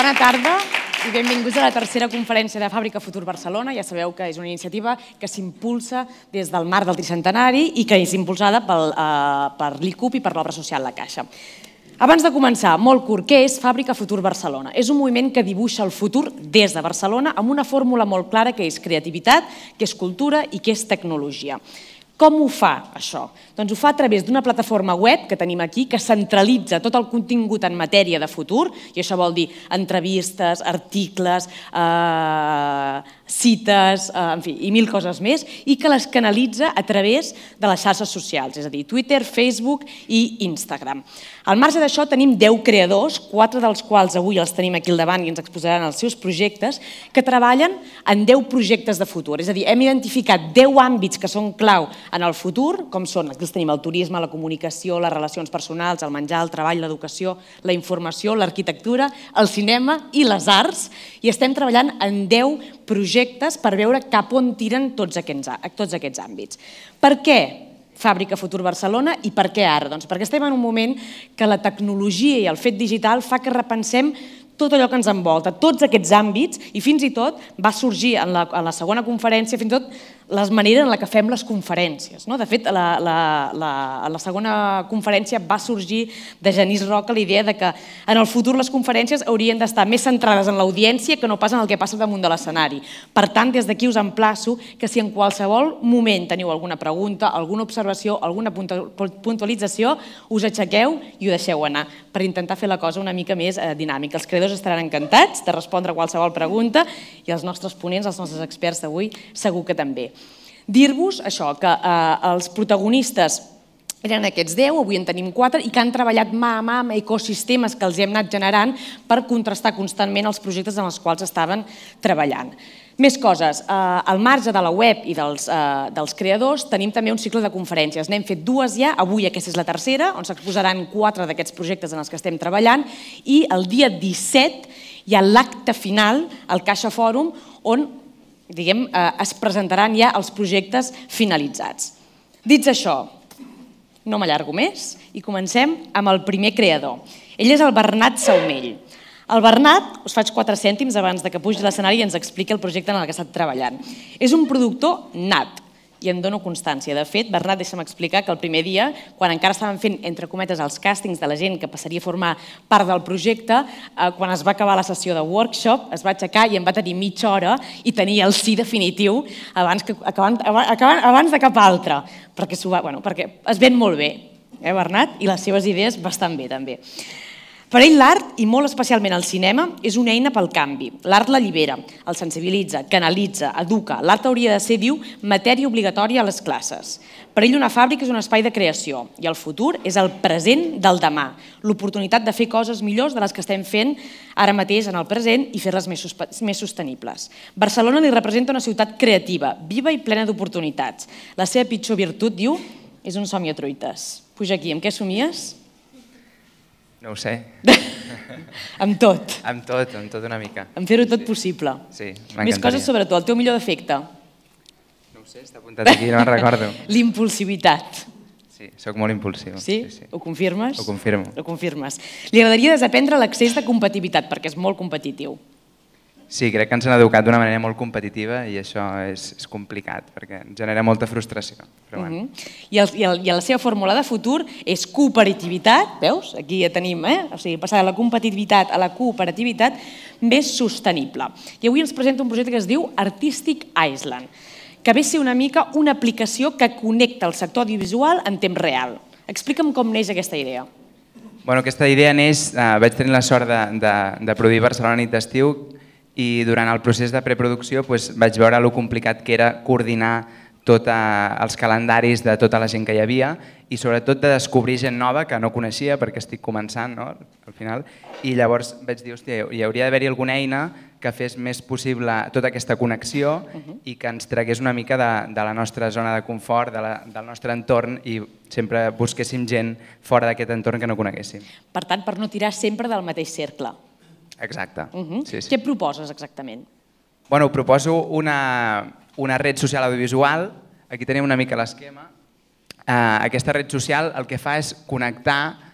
Bona tarda i benvinguts a la tercera conferència de Fàbrica Futur Barcelona. Ja sabeu que és una iniciativa que s'impulsa des del marc del tricentenari i que és impulsada per l'ICUP i per l'Obra Social La Caixa. Abans de començar, molt curt, què és Fàbrica Futur Barcelona? És un moviment que dibuixa el futur des de Barcelona amb una fórmula molt clara que és creativitat, que és cultura i que és tecnologia. Com ho fa, això? Doncs ho fa a través d'una plataforma web que tenim aquí que centralitza tot el contingut en matèria de futur, i això vol dir entrevistes, articles, cites, en fi, i mil coses més, i que les canalitza a través de les xarxes socials, és a dir, Twitter, Facebook i Instagram. Al marge d'això tenim 10 creadors, 4 dels quals avui els tenim aquí al davant i ens exposaran els seus projectes, que treballen en 10 projectes de futur. És a dir, hem identificat 10 àmbits que són clau en el futur, com són, aquí els tenim, el turisme, la comunicació, les relacions personals, el menjar, el treball, l'educació, la informació, l'arquitectura, el cinema i les arts, i estem treballant en 10 projectes per veure cap on tiren tots aquests àmbits. Per què Fàbrica Futur Barcelona i per què ara? Doncs perquè estem en un moment que la tecnologia i el fet digital fa que repensem tot allò que ens envolta, tots aquests àmbits, i fins i tot va sorgir en la segona conferència, fins i tot la manera en la que fem les conferències. De fet, a la segona conferència va sorgir de Genís Roca la idea que en el futur les conferències haurien d'estar més centrades en l'audiència que no pas en el que passa damunt de l'escenari. Per tant, des d'aquí us emplaço que si en qualsevol moment teniu alguna pregunta, alguna observació, alguna puntualització, us aixequeu i ho deixeu anar per intentar fer la cosa una mica més dinàmica. Els creadors estaran encantats de respondre a qualsevol pregunta i els nostres ponents, els nostres experts d'avui, segur que també. Dir-vos això, que els protagonistes eren aquests 10, avui en tenim 4, i que han treballat mà a mà amb ecosistemes que els hem anat generant per contrastar constantment els projectes en els quals estaven treballant. Més coses, al marge de la web i dels creadors tenim també un cicle de conferències. N'hem fet 2 ja, avui aquesta és la tercera, on s'exposaran 4 d'aquests projectes en els que estem treballant, i el dia 17 hi ha l'acte final, al Caixa Fòrum, on es presentaran ja els projectes finalitzats. Dits això, no m'allargo més i comencem amb el primer creador. Ell és el Bernat Saumell. El Bernat, us faig 4 cèntims abans que pugi a l'escenari i ens expliqui el projecte en el que ha estat treballant. És un productor nat i en dono constància. De fet, Bernat, deixa'm explicar que el primer dia, quan encara estaven fent, entre cometes, els càstings de la gent que passaria a formar part del projecte, quan es va acabar la sessió de workshop, es va aixecar i em va tenir mitja hora i tenia el sí definitiu abans de cap altre, perquè es ven molt bé, Bernat, i les seves idees bastant bé, també. Per ell l'art, i molt especialment el cinema, és una eina pel canvi. L'art l'allibera, el sensibilitza, canalitza, educa. L'art hauria de ser, diu, matèria obligatòria a les classes. Per ell una fàbrica és un espai de creació i el futur és el present del demà, l'oportunitat de fer coses millors de les que estem fent ara mateix en el present i fer-les més sostenibles. Barcelona li representa una ciutat creativa, viva i plena d'oportunitats. La seva pitjor virtut, diu, és un somni a truites. Puja aquí, amb què somies? No ho sé. Amb tot. Amb tot una mica. Amb fer-ho tot possible. Sí, m'encantaria. Més coses sobre tu, el teu millor defecte. No ho sé, està apuntat aquí, no me'n recordo. L'impulsivitat. Sí, soc molt impulsiu. Sí? Ho confirmes? Ho confirmo. Ho confirmes. Li agradaria desaprendre l'excés de competitivitat, perquè és molt competitiu. Sí, crec que ens han educat d'una manera molt competitiva i això és complicat, perquè genera molta frustració. I la seva fórmula de futur és cooperativitat, veus? Aquí ja tenim, o sigui, passar de la competitivitat a la cooperativitat més sostenible. I avui ens presenta un projecte que es diu Artistic Island, que ve a ser una mica una aplicació que connecta el sector audiovisual en temps real. Explica'm com neix aquesta idea. Aquesta idea neix, vaig tenir la sort de produir Barcelona nit d'estiu i durant el procés de preproducció vaig veure lo complicat que era coordinar tots els calendaris de tota la gent que hi havia i sobretot de descobrir gent nova que no coneixia perquè estic començant al final, i llavors vaig dir, hòstia, hi hauria d'haver-hi alguna eina que fes més possible tota aquesta connexió i que ens tragués una mica de la nostra zona de confort, del nostre entorn, i sempre busquéssim gent fora d'aquest entorn que no coneguéssim. Per tant, per no tirar sempre del mateix cercle. Exacte. Què proposes exactament? Proposo una red social audiovisual. Aquí tenim una mica l'esquema. Aquesta red social el que fa és connectar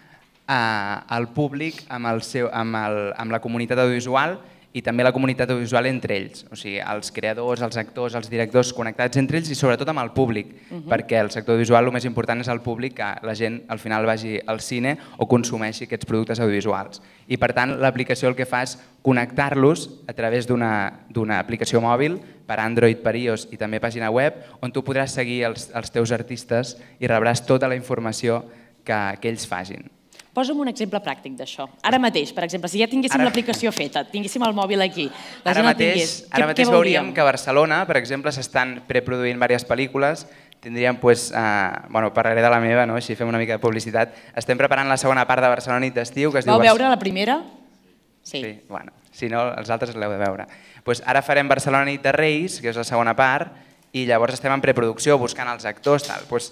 el públic amb la comunitat audiovisual i també la comunitat audiovisual entre ells, o sigui, els creadors, els actors, els directors connectats entre ells i sobretot amb el públic, perquè el sector audiovisual el més important és el públic, que la gent al final vagi al cine o consumeixi aquests productes audiovisuals. I per tant l'aplicació el que fa és connectar-los a través d'una aplicació mòbil per Android, per iOS i també pàgina web, on tu podràs seguir els teus artistes i rebràs tota la informació que ells facin. Posa'm un exemple pràctic d'això. Ara mateix, per exemple, si ja tinguéssim l'aplicació feta, tinguéssim el mòbil aquí, la gent la tingués, Ara mateix veuríem que a Barcelona, per exemple, s'estan preproduint diverses pel·lícules, tindríem, parlaré de la meva, així fem una mica de publicitat, estem preparant la segona part de Barcelona nit d'estiu, que es diu... Vau veure la primera? Sí. Si no, els altres l'heu de veure. Ara farem Barcelona nit de Reis, que és la segona part, i llavors estem en preproducció, buscant els actors.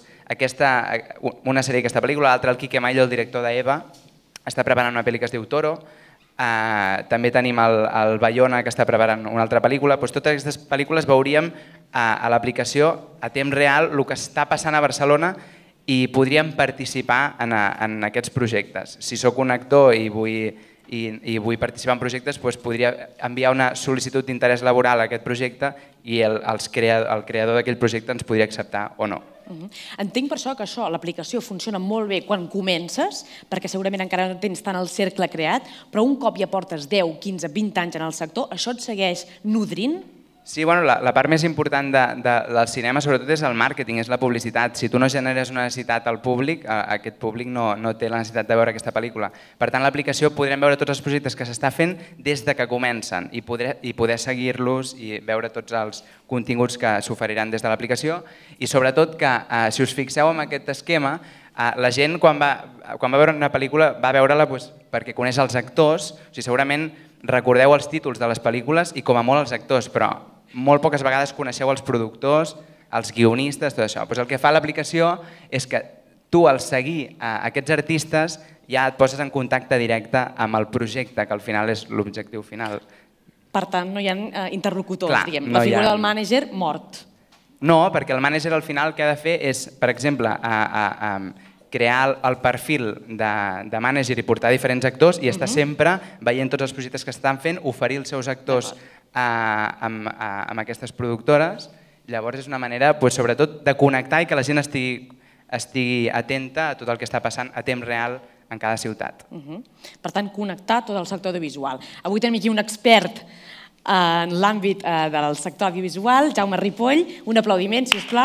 Una sèrie d'aquesta pel·lícula, l'altra el Quique Mayo, el director d'Eva, està preparant una pel·li que es diu Toro, també tenim el Bayona, que està preparant una altra pel·lícula. Totes aquestes pel·lícules veuríem a l'aplicació a temps real el que està passant a Barcelona i podríem participar en aquests projectes. Si sóc un actor i vull participar en projectes, podria enviar una sol·licitud d'interès laboral a aquest projecte i el creador d'aquell projecte ens podria acceptar o no. Entenc per això que l'aplicació funciona molt bé quan comences, perquè segurament encara no tens tant el cercle creat, però un cop ja portes 10, 15, 20 anys en el sector, això et segueix nodrint? Sí, la part més important del cinema sobretot és el màrqueting, és la publicitat. Si tu no generes una necessitat al públic, aquest públic no té la necessitat de veure aquesta pel·lícula. Per tant, a l'aplicació podrem veure tots els projectes que s'està fent des de que comencen i poder seguir-los i veure tots els continguts que s'oferiran des de l'aplicació i sobretot que, si us fixeu en aquest esquema, la gent quan va veure una pel·lícula va veure-la perquè coneix els actors, o sigui, segurament recordeu els títols de les pel·lícules i com a molt els actors, però molt poques vegades coneixeu els productors, els guionistes, tot això. El que fa l'aplicació és que tu, al seguir aquests artistes, ja et poses en contacte directe amb el projecte, que al final és l'objectiu final. Per tant, no hi ha interlocutors, diguem. La figura del mànager, mort. No, perquè el mànager al final el que ha de fer és, per exemple, crear el perfil de mànager i portar diferents actors i estar sempre veient tots els projectes que estan fent, oferir els seus actors amb aquestes productores. Llavors és una manera, sobretot, de connectar i que la gent estigui atenta a tot el que està passant a temps real en cada ciutat. Per tant, connectar tot el sector audiovisual. Avui tenim aquí un expert en l'àmbit del sector audiovisual, Jaume Ripoll. Un aplaudiment, si us plau.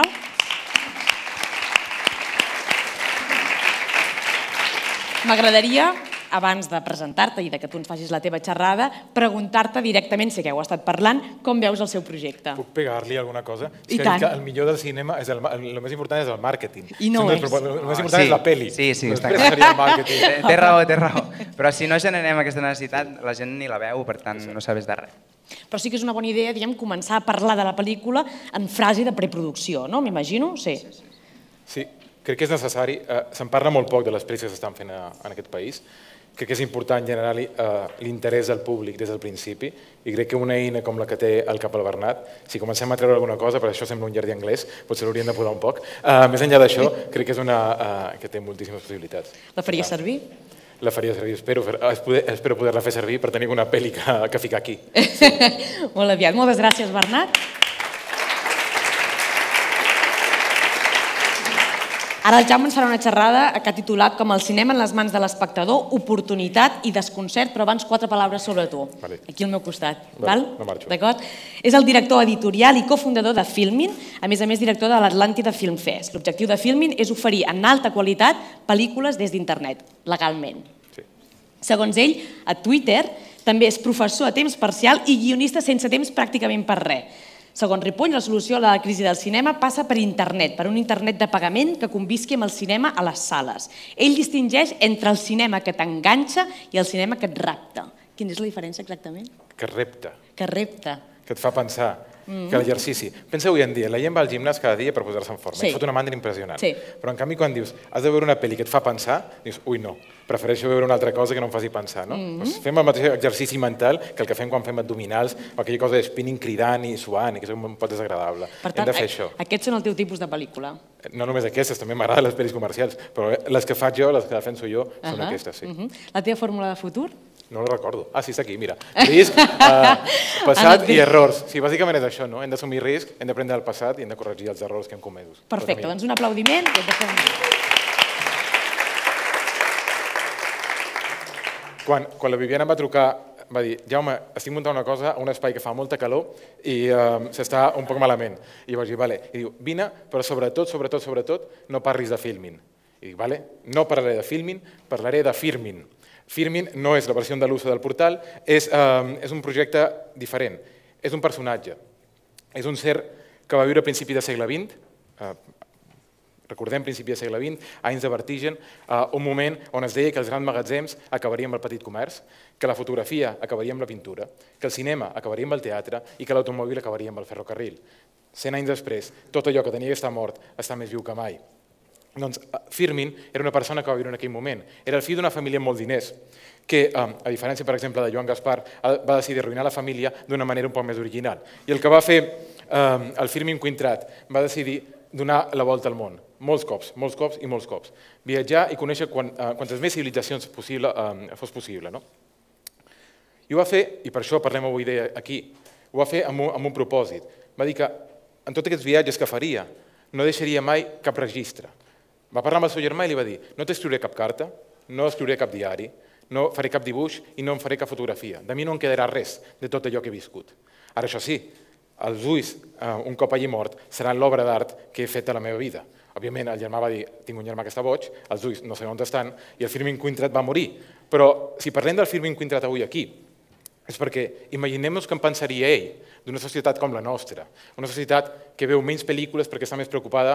M'agradaria, abans de presentar-te i que tu ens facis la teva xerrada, preguntar-te directament, sé que heu estat parlant, com veus el seu projecte. Puc pegar-li alguna cosa? I tant. El millor del cinema, el més important és el màrqueting. I no és. El més important és la pel·li. Sí, està clar. Després seria el màrqueting. Té raó. Però si no generem aquesta necessitat, la gent ni la veu, per tant no sabés de res. Però sí que és una bona idea, diguem, començar a parlar de la pel·lícula en frase de preproducció, no? M'imagino? Sí. Sí, crec que és necessari. Se'n parla molt poc de les pel·lis que s'estan fent en aquest país. Crec que és important generar l'interès del públic des del principi i crec que una eina com la que té el Cap al Bernat, si comencem a treure alguna cosa, per això sembla un jardí anglès, potser l'hauríem de podar un poc. Més enllà d'això, crec que és una que té moltíssimes possibilitats. La faria servir? La faria servir, espero poder-la fer servir per tenir una pel·li que ficar aquí. Molt aviat. Moltes gràcies, Bernat. Ara el Jaume ens farà una xerrada que ha titulat com el cinema en les mans de l'espectador, oportunitat i desconcert, però abans 4 paraules sobre tu. Aquí al meu costat. No marxo. D'acord? És el director editorial i cofundador de Filmin, a més director de l'Atlàntida Film Fest. L'objectiu de Filmin és oferir en alta qualitat pel·lícules des d'internet, legalment. Segons ell, a Twitter també és professor a temps parcial i guionista sense temps pràcticament per res. Segons Ripoll, la solució a la crisi del cinema passa per internet, per un internet de pagament que convisqui amb el cinema a les sales. Ell distingeix entre el cinema que t'enganxa i el cinema que et rapta. Quina és la diferència exactament? Que repta. Que repta. Que et fa pensar. que l'exercici. Pensa avui en dia, la gent va al gimnàs cada dia per posar-se en forma, i fot una mandra impressionant. Però en canvi quan dius, has de veure una pel·li que et fa pensar, dius, ui no, prefereixo veure una altra cosa que no em faci pensar. Fem el mateix exercici mental que el que fem quan fem abdominals, o aquella cosa de spinning cridant i suant, i que és un pot desagradable. Hem de fer això. Aquests són el teu tipus de pel·lícula. No només aquestes, també m'agraden les pel·lis comercials, però les que faig jo, les que defenso jo, són aquestes, sí. La teva fórmula de futur? No la recordo. Ah, sí, està aquí, mira. Risc, passat i errors. Sí, bàsicament és això, no? Hem d'assumir risc, hem d'aprendre del passat i hem de corregir els errors que hem comès. Perfecte, doncs un aplaudiment. Quan la Viviana em va trucar, va dir, Jaume, estic muntant una cosa a un espai que fa molta calor i s'està un poc malament. I vaig dir, vale. I diu, vine, però sobretot, no parlis de filming. I dic, vale, no parlaré de filming, parlaré de firming. Firmin no és la versió andalusa del portal, és un projecte diferent. És un personatge. És un ser que va viure a principi del segle XX, recordem principi del segle XX, anys de vertigen, un moment on es deia que els grans magatzems acabarien amb el petit comerç, que la fotografia acabaria amb la pintura, que el cinema acabaria amb el teatre i que l'automòbil acabaria amb el ferrocarril. 100 anys després, tot allò que tenia que estar mort està més viu que mai. Doncs Firmin era una persona que va viure en aquell moment. Era el fill d'una família amb molts diners, que, a diferència, per exemple, de Joan Gaspar, va decidir arruïnar la família d'una manera un poc més original. I el que va fer el Firmin Quintrat va decidir donar la volta al món. Molts cops i molts cops. Viatjar i conèixer quantes més civilitzacions fos possible. I ho va fer, i per això parlem avui aquí, ho va fer amb un propòsit. Va dir que en tots aquests viatges que faria no deixaria mai cap registre. Va parlar amb el seu germà i li va dir, no t'escriuré cap carta, no escriuré cap diari, no faré cap dibuix i no em faré cap fotografia. De mi no en quedarà res de tot allò que he viscut. Ara, això sí, els ulls, un cop allí mort, seran l'obra d'art que he fet a la meva vida. Òbviament, el germà va dir, tinc un germà que està boig, els ulls no sé on estan, i el Firmin Quintrat va morir. Però si parlem del Firmin Quintrat avui aquí, és perquè imaginem-nos què en pensaria ell d'una societat com la nostra, una societat que veu menys pel·lícules perquè està més preocupada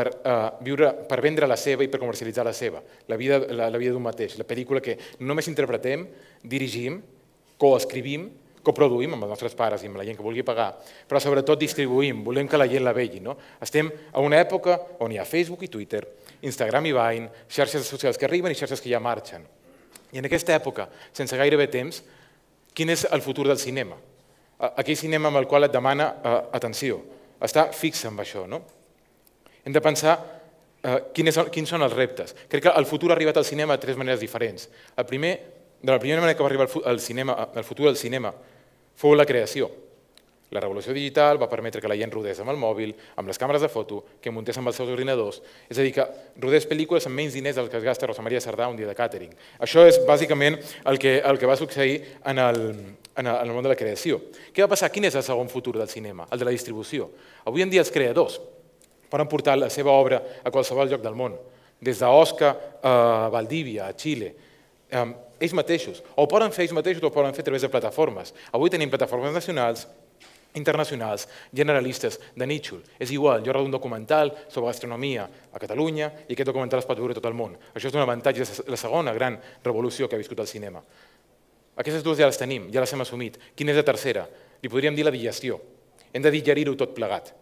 per vendre la seva i per comercialitzar la seva, la vida d'un mateix, la pel·lícula que només interpretem, dirigim, coescrivim, coproduïm amb els nostres pares i amb la gent que vulgui pagar, però sobretot distribuïm, volem que la gent la vegi. Estem a una època on hi ha Facebook i Twitter, Instagram i Vine, xarxes socials que arriben i xarxes que ja marxen. I en aquesta època, sense gairebé temps, quin és el futur del cinema? Aquell cinema amb el qual et demana atenció, està fix amb això. Hem de pensar quins són els reptes. Crec que el futur ha arribat al cinema de 3 maneres diferents. De la primera manera que va arribar el futur del cinema fou la creació. La revolució digital va permetre que la gent rodés amb el mòbil, amb les càmeres de foto, que muntés amb els seus ordinadors, és a dir, que rodés pel·lícules amb menys diners del que es gasta Rosa Maria Sardà un dia de càtering. Això és bàsicament el que va succeir en el món de la creació. Què va passar? Quin és el segon futur del cinema? El de la distribució. Avui en dia els creadors poden portar la seva obra a qualsevol lloc del món, des d'Osca a Valdívia, a Xile, ells mateixos. O ho poden fer ells mateixos o ho poden fer a través de plataformes. Avui tenim plataformes nacionals, internacionals, generalistes, de nítxol. És igual, jo rodo un documental sobre gastronomia a Catalunya i aquest documental es pot veure tot el món. Això és un avantatge, és la segona gran revolució que ha viscut el cinema. Aquestes dues ja les tenim, ja les hem assumit. Quina és la tercera? Li podríem dir la digestió. Hem de digerir-ho tot plegat.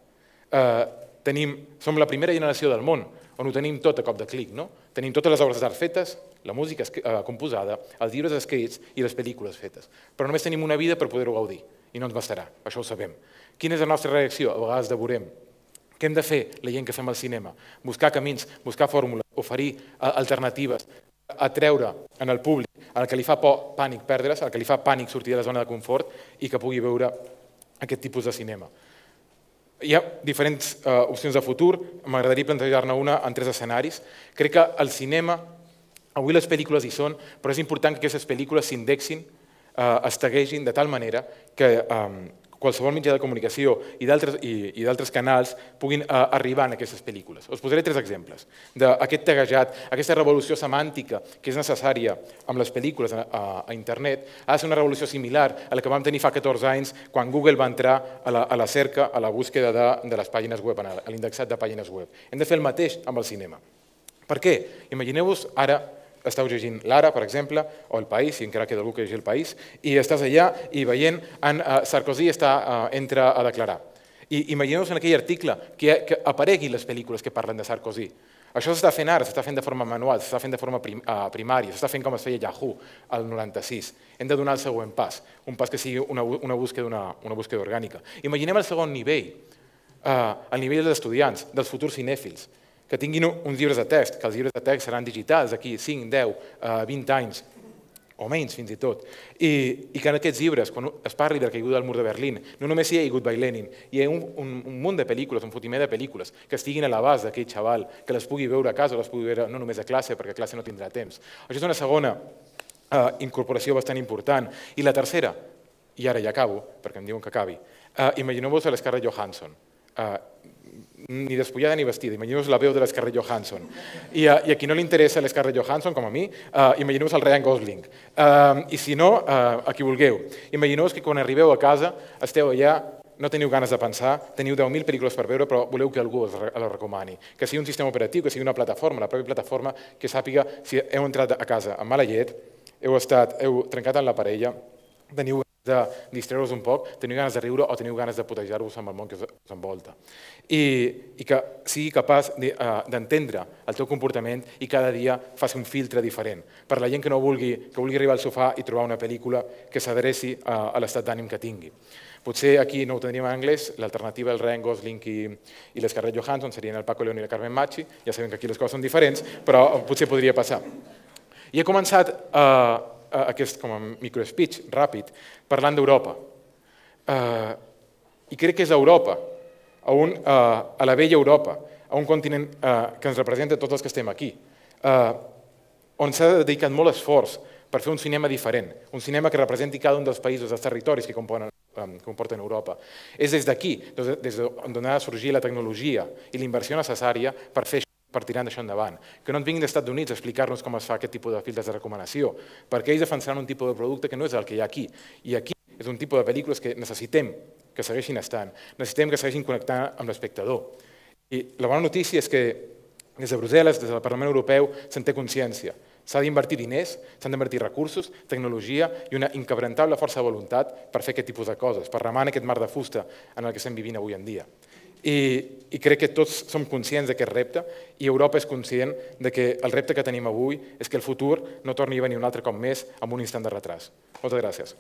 Som la primera generació del món on ho tenim tot a cop de clic. Tenim totes les obres d'art fetes, la música composada, els llibres escrits i les pel·lícules fetes. Però només tenim una vida per poder-ho gaudir. I no ens bastarà, això ho sabem. Quina és la nostra reacció? A vegades devorem. Què hem de fer, la gent que fem al cinema? Buscar camins, buscar fórmules, oferir alternatives, atreure en el públic al que li fa por, pànic perdre's, al que li fa pànic sortir de la zona de confort i que pugui veure aquest tipus de cinema. Hi ha diferents opcions de futur, m'agradaria plantejar-ne una en 3 escenaris. Crec que el cinema, avui les pel·lícules hi són, però és important que aquestes pel·lícules s'indexin, es taguegin de tal manera que qualsevol mitjà de comunicació i d'altres canals puguin arribar a aquestes pel·lícules. Us posaré 3 exemples d'aquest taguejat, aquesta revolució semàntica que és necessària amb les pel·lícules a internet. Ha de ser una revolució similar a la que vam tenir fa 14 anys quan Google va entrar a la cerca, a la búsqueda de les pàgines web, a l'indexat de pàgines web. Hem de fer el mateix amb el cinema. Per què? Imagineu-vos ara esteu llegint l'Ara, per exemple, o El País, si encara queda algú que llegir El País, i estàs allà i veient Sarkozy entra a declarar. I imagineu-vos en aquell article que apareguin les pel·lícules que parlen de Sarkozy. Això s'està fent ara, s'està fent de forma manual, s'està fent de forma primària, s'està fent com es feia Yahoo al 96. Hem de donar el següent pas, un pas que sigui una búsqueda orgànica. Imaginem el segon nivell, el nivell dels estudiants, dels futurs cinèfils, que tinguin uns llibres de text, que els llibres de text seran digitals d'aquí 5, 10, 20 anys, o menys fins i tot, i que en aquests llibres, quan es parli de la caiguda del mur de Berlín, no només hi ha Goodbye Lenin, hi ha un munt de pel·lícules, un fotimer de pel·lícules, que estiguin a l'abast d'aquell xaval, que les pugui veure a casa o les pugui veure no només a classe, perquè a classe no tindrà temps. Això és una segona incorporació bastant important. I la tercera, i ara ja acabo, perquè em diuen que acabi, imagineu-vos a l'Scarlett Johansson, ni despullada ni vestida, imagineu-vos la veu de l'Scarlett Johansson. I a qui no li interessa l'Scarlett Johansson, com a mi, imagineu-vos el Ryan Gosling. I si no, a qui vulgueu. Imagineu-vos que quan arribeu a casa, esteu allà, no teniu ganes de pensar, teniu 10.000 pel·lícules per veure, però voleu que algú les recomani. Que sigui un sistema operatiu, que sigui una plataforma, la pròpia plataforma, que sàpiga si heu entrat a casa amb mala llet, heu trencat amb la parella, teniu de distreure-vos un poc, teniu ganes de riure o teniu ganes de putejar-vos amb el món que us envolta. I que sigui capaç d'entendre el teu comportament i cada dia faci un filtre diferent. Per la gent que vulgui arribar al sofà i trobar una pel·lícula que s'adreci a l'estat d'ànim que tingui. Potser aquí no ho tindríem en anglès, l'alternativa del Ryan Gosling i l'Scarlett Johansson serien el Paco León i la Carmen Machi, ja sabem que aquí les coses són diferents, però potser podria passar. I he començat aquest com a microspeech ràpid, parlant d'Europa. I crec que és a Europa, a la vella Europa, a un continent que ens representa tots els que estem aquí, on s'ha dedicat molt esforç per fer un cinema diferent, un cinema que representi cada un dels països, dels territoris que comporten Europa. És des d'aquí, des d'on ha de sorgir la tecnologia i la inversió necessària per fer per tirar això endavant. Que no ens vinguin dels Estats Units a explicar-nos com es fa aquest tipus de filtres de recomanació, perquè ells defensaran un tipus de producte que no és el que hi ha aquí. I aquí és un tipus de pel·lícules que necessitem que segueixin estant, necessitem que segueixin connectant amb l'espectador. I la bona notícia és que des de Brussel·les, des del Parlament Europeu, se'n té consciència. S'ha d'invertir diners, s'han d'invertir recursos, tecnologia i una inquebrantable força de voluntat per fer aquest tipus de coses, per remar en aquest mar de fusta en el que estem vivint avui en dia. I crec que tots som conscients d'aquest repte i Europa és conscient que el repte que tenim avui és que el futur no torni a venir un altre cop més amb un instant de retras. Moltes gràcies.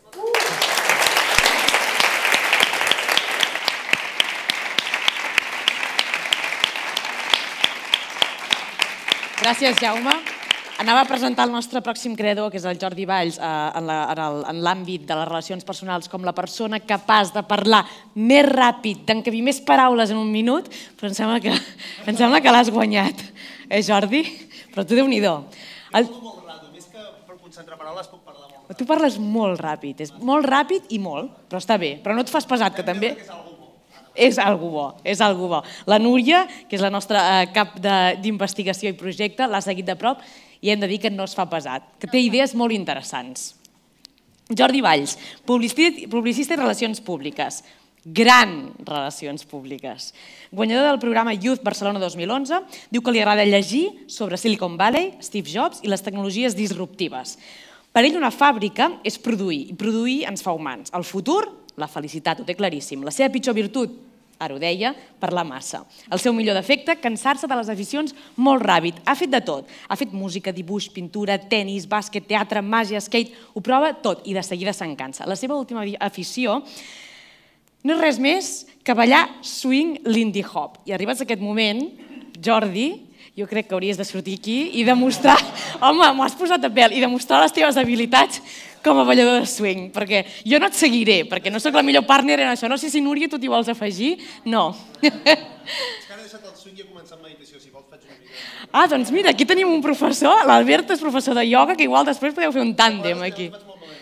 Gràcies, Jaume. Anava a presentar el nostre pròxim creador, que és el Jordi Valls, en l'àmbit de les relacions personals, com la persona capaç de parlar més ràpid, d'encabir més paraules en un minut, però em sembla que l'has guanyat. Jordi? Però tu, Déu-n'hi-do. Molt ràpid, més que per concentrar paraules puc parlar molt ràpid. Tu parles molt ràpid, és molt ràpid i molt, però està bé. Però no et fas pesat, que també... És algú bo, és algú bo. La Núria, que és la nostra cap d'investigació i projecte, l'ha seguit de prop i hem de dir que no es fa pesat, que té idees molt interessants. Jordi Valls, publicista i relacions públiques. Gran relacions públiques. Guanyador del programa Youth Barcelona 2011, diu que li agrada llegir sobre Silicon Valley, Steve Jobs i les tecnologies disruptives. Per ell una fàbrica és produir, i produir ens fa humans. El futur, la felicitat, ho té claríssim. La seva pitjor virtut, ara ho deia, parlar massa. El seu millor defecte, cansar-se de les aficions molt ràpid. Ha fet de tot. Ha fet música, dibuix, pintura, tenis, bàsquet, teatre, màgia, skate... Ho prova tot i de seguida se'n cansa. La seva última afició no és res més que ballar swing lindy hop. I arribats a aquest moment, Jordi, jo crec que hauries de sortir aquí i demostrar... Home, m'ho has posat a pèl. I demostrar les teves habilitats com a ballador de swing, perquè jo no et seguiré, perquè no sóc la millor partner en això. No sé si, Núria, tu t'hi vols afegir? No. És que ara he deixat el swing i he començat meditació, si vols faig una mica. Ah, doncs mira, aquí tenim un professor, l'Albert és professor de ioga, que igual després podeu fer un tàndem aquí.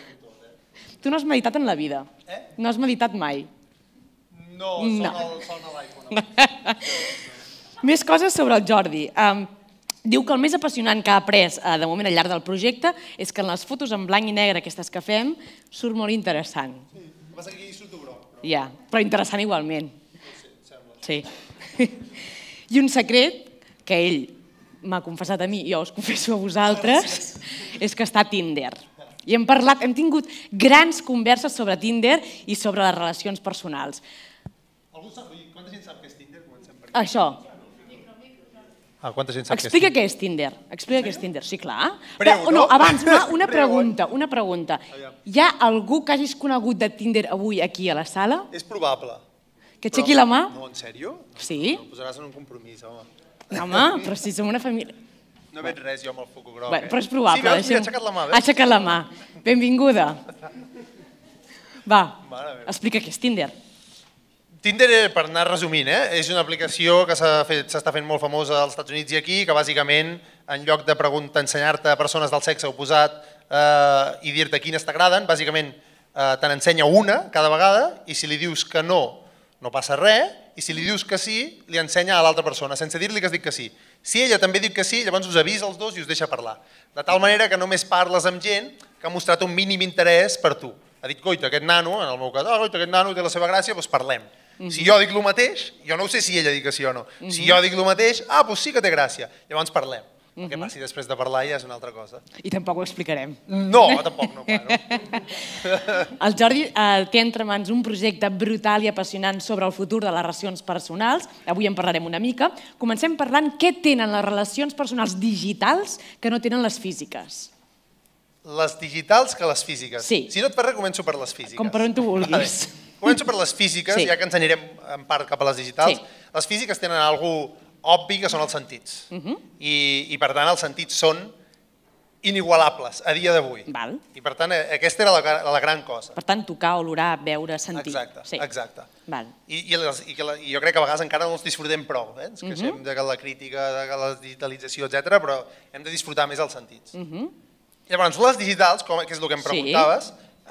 Tu no has meditat en la vida? No has meditat mai? No, sona l'iPhone. Més coses sobre el Jordi. Diu que el més apassionant que ha après de moment al llarg del projecte és que en les fotos en blanc i negre aquestes que fem surt molt interessant. Sí, el que passa que aquí surto groc. Ja, però interessant igualment. Sí, sembla. Sí. I un secret que ell m'ha confessat a mi i jo us confesso a vosaltres és que està a Tinder. I hem tingut grans converses sobre Tinder i sobre les relacions personals. Quanta gent sap què és Tinder? Comencem per aquí. Això. Quanta gent sap què és Explica què és Tinder. Explica què és Tinder. Sí, clar. Breu, No, no? abans, una pregunta. Hi ha algú que hagis conegut de Tinder avui aquí a la sala? És probable. Que aixequi la mà? No, en sèrio? Sí? Em posaràs en un compromís, home. No, home, però si som una família... No veig res jo amb el foco groc. Bueno, però és probable. Sí, veus? Mira, ha aixecat la mà, Ha aixecat la mà. Benvinguda. Va, Mare meva. explica què és Tinder. Tinder, per anar resumint, és una aplicació que s'està fent molt famosa als Estats Units i aquí, que bàsicament, en lloc de ensenyar-te persones del sexe oposat i dir-te quines t'agraden, bàsicament te n'ensenya una cada vegada i si li dius que no, no passa res, i si li dius que sí, li ensenya a l'altra persona, sense dir-li que has dit que sí. Si ella també diu que sí, llavors us avisa els dos i us deixa parlar. De tal manera que només parles amb gent que ha mostrat un mínim interès per tu. Ha dit, goita, aquest nano, en el meu cas, goita, aquest nano té la seva gràcia, doncs parlem. Si jo dic el mateix, jo no ho sé si ella diu que sí o no. Si jo dic el mateix, doncs sí que té gràcia. Llavors parlem. El que passi després de parlar ja és una altra cosa. I tampoc ho explicarem. No, tampoc no. El Jordi té entre mans un projecte brutal i apassionant sobre el futur de les relacions personals. Avui en parlarem una mica. Comencem parlant què tenen les relacions personals digitals que no tenen les físiques. Les digitals que les físiques. Sí. Si no et fa res, començo per les físiques. Com per on tu vulguis. Començo per les físiques, Sí. ja que ens anirem en part cap a les digitals. Sí. Les físiques tenen alguna obvi que són els sentits. I per tant els sentits són inigualables a dia d'avui. Val. I per tant aquesta era la gran cosa. Per tant, tocar, olorar, veure, sentir. Exacte, Sí. exacte. Val. I jo crec que a vegades encara no els disfrutem prou. Ens queixem de la crítica, de la digitalització, etc, però hem de disfrutar més els sentits. Llavors, les digitals, que és el que em preguntaves,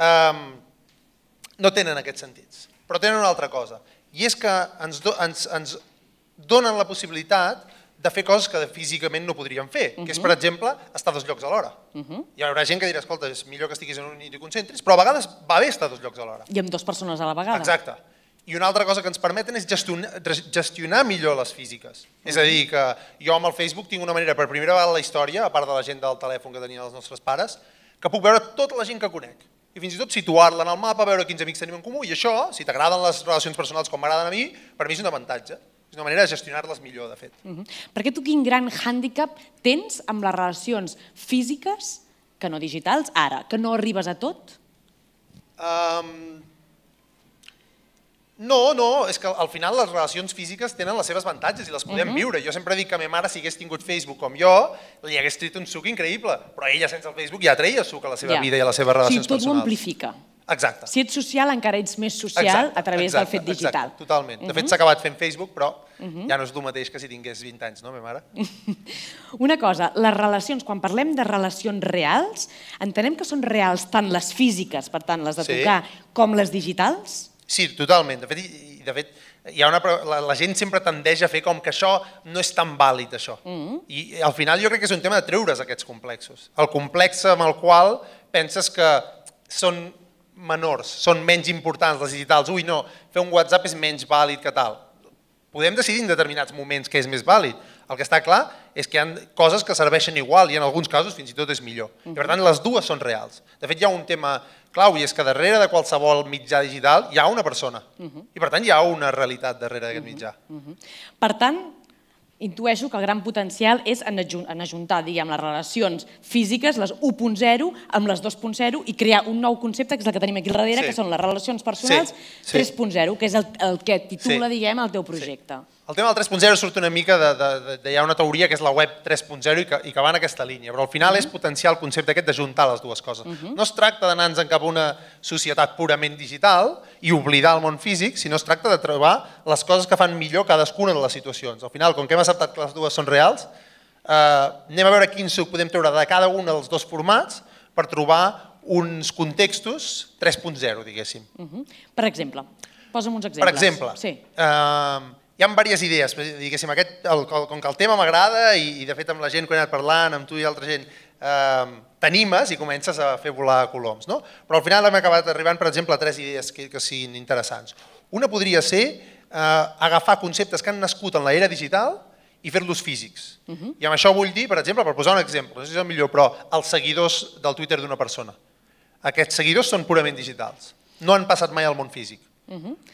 no tenen aquests sentits, però tenen una altra cosa. I és que ens donen la possibilitat de fer coses que físicament no podríem fer, que és, per exemple, estar a dos llocs alhora. Hi haurà gent que dirà, escolta, és millor que estiguis en un i t'hi concentris, però a vegades va bé estar a dos llocs alhora. I amb dues persones a la vegada. Exacte. I una altra cosa que ens permeten és gestionar millor les físiques. És a dir, que jo amb el Facebook tinc una manera, per primera vegada a la història, a part de la gent del telèfon que tenien els nostres pares, que puc veure tota la gent que conec. I fins i tot situar-la en el mapa, veure quins amics tenim en comú, i això, si t'agraden les relacions personals com m'agraden a mi, per mi és un avantatge. És una manera de gestionar-les millor, de fet. Perquè tu quin gran hàndicap tens amb les relacions físiques, que no digitals, ara, que no arribes a tot? No, és que al final les relacions físiques tenen les seves avantatges i les podem viure. Jo sempre dic que ma mare, si hagués tingut Facebook com jo, li hagués tret un suc increïble, però ella sense el Facebook ja treia suc a la seva vida i a les seves relacions personals. O sigui, tot ho amplifica. Exacte. Si ets social, encara ets més social a través del fet digital. Exacte, totalment. De fet, s'ha acabat fent Facebook, però ja no és el mateix que si tingués 20 anys, no, ma mare? Una cosa, les relacions, quan parlem de relacions reals, entenem que són reals tant les físiques, per tant, les de tocar, com les digitals? Sí, totalment. De fet, la gent sempre tendeix a fer com que això no és tan vàlid, això. I al final jo crec que és un tema de treure's aquests complexos. El complex amb el qual penses que són menors, són menys importants les digitals. Ui, no, fer un WhatsApp és menys vàlid que tal. Podem decidir en determinats moments què és més vàlid. El que està clar és que hi ha coses que serveixen igual i en alguns casos fins i tot és millor. I per tant, les dues són reals. De fet, hi ha un tema clau i és que darrere de qualsevol mitjà digital hi ha una persona. I per tant, hi ha una realitat darrere d'aquest mitjà. Per tant, intueixo que el gran potencial és en ajuntar, diguem, les relacions físiques, les 1.0, amb les 2.0 i crear un nou concepte, que és el que tenim aquí al darrere, que són les relacions personals 3.0, que és el que titula, diguem, el teu projecte. El tema del 3.0 surt una mica hi ha una teoria que és la web 3.0 i que va en aquesta línia, però al final és potenciar el concepte aquest d'ajuntar les dues coses. No es tracta d'anar-nos cap a una societat purament digital i oblidar el món físic, sinó es tracta de trobar les coses que fan millor cadascuna de les situacions. Al final, com que hem acceptat que les dues són reals, anem a veure quin suc podem treure de cada un dels dos formats per trobar uns contextos 3.0, diguéssim. Per exemple, posa'm uns exemples. Per exemple, hi ha diverses idees, diguéssim, com que el tema m'agrada i de fet amb la gent que he anat parlant, amb tu i altra gent, t'animes i comences a fer volar coloms. Però al final hem acabat arribant, per exemple, a 3 idees que siguin interessants. Una podria ser agafar conceptes que han nascut en l'era digital i fer-los físics. I amb això vull dir, per exemple, per posar un exemple, no sé si és el millor, però els seguidors del Twitter d'una persona. Aquests seguidors són purament digitals, no han passat mai al món físic.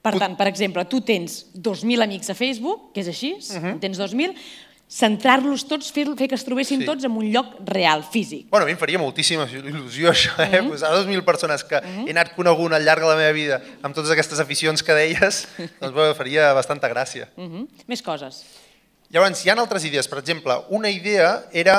Per tant, per exemple, tu tens 2.000 amics a Facebook, que és així, en tens 2.000, centrar-los tots, fer que es trobessin tots en un lloc real, físic. Bueno, a mi em faria moltíssima il·lusió això, Posar 2.000 persones que he anat conegut al llarg de la meva vida amb totes aquestes aficions que deies, doncs faria bastanta gràcia. Més coses. Llavors, hi ha altres idees. Per exemple, una idea era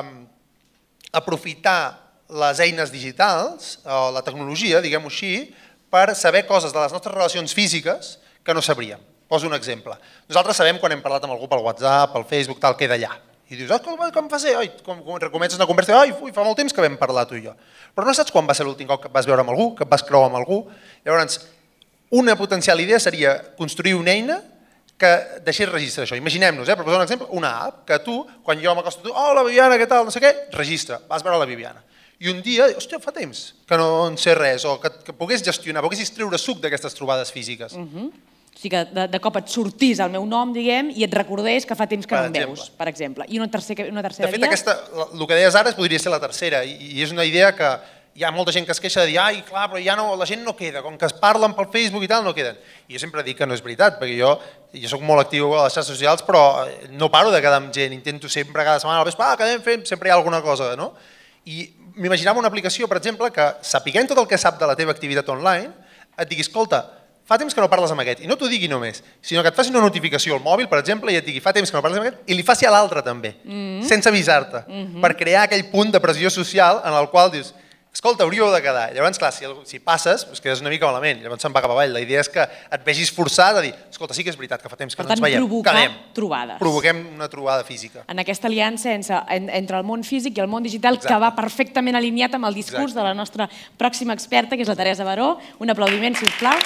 aprofitar les eines digitals, o la tecnologia, diguem-ho així, per saber coses de les nostres relacions físiques que no sabríem. Poso un exemple. Nosaltres sabem quan hem parlat amb algú pel WhatsApp, pel Facebook, tal, queda allà. I dius, com va ser? Com recomences una conversa, fa molt temps que vam parlar tu i jo. Però no saps quan va ser l'últim cop que et vas veure amb algú, que et vas creuar amb algú. Llavors, una potencial idea seria construir una eina que deixés registre això. Imaginem-nos, per posar un exemple, una app que tu, quan jo m'acosto a tu, hola Viviana, què tal, no sé què, registra, vas veure la Viviana. I un dia, hòstia, fa temps que no en sé res, o que pogués gestionar, poguessis treure suc d'aquestes trobades físiques. O sigui que de cop et sortís el meu nom, diguem, i et recordés que fa temps que no em veus, per exemple. I una tercera via? De fet, el que deies ara podria ser la tercera, i és una idea que hi ha molta gent que es queixa de dir ai, clar, però ja la gent no queda, com que es parlen pel Facebook i tal, no queden. I jo sempre dic que no és veritat, perquè jo soc molt actiu a les xarxes socials, però no paro de quedar amb gent, intento sempre cada setmana al vespre, quedem fent, sempre hi ha alguna cosa, no? I m'imaginava una aplicació, per exemple, que sapiguent tot el que sap de la teva activitat online, et digui, escolta, fa temps que no parles amb aquest, i no t'ho digui només, sinó que et faci una notificació al mòbil, per exemple, i et digui, fa temps que no parles amb aquest, i li faci a l'altre també, sense avisar-te, per crear aquell punt de pressió social en el qual dius, escolta, hauríeu de quedar. Llavors, clar, si passes, quedes una mica malament, llavors se'n va cap avall. La idea és que et vegis forçat a dir, escolta, sí que és veritat que fa temps que no ens veiem, quedem. Trobades. Provoquem una trobada física. En aquesta aliança entre el món físic i el món digital que va perfectament alineat amb el discurs de la nostra pròxima experta, que és la Teresa Baró. Un aplaudiment, sisplau.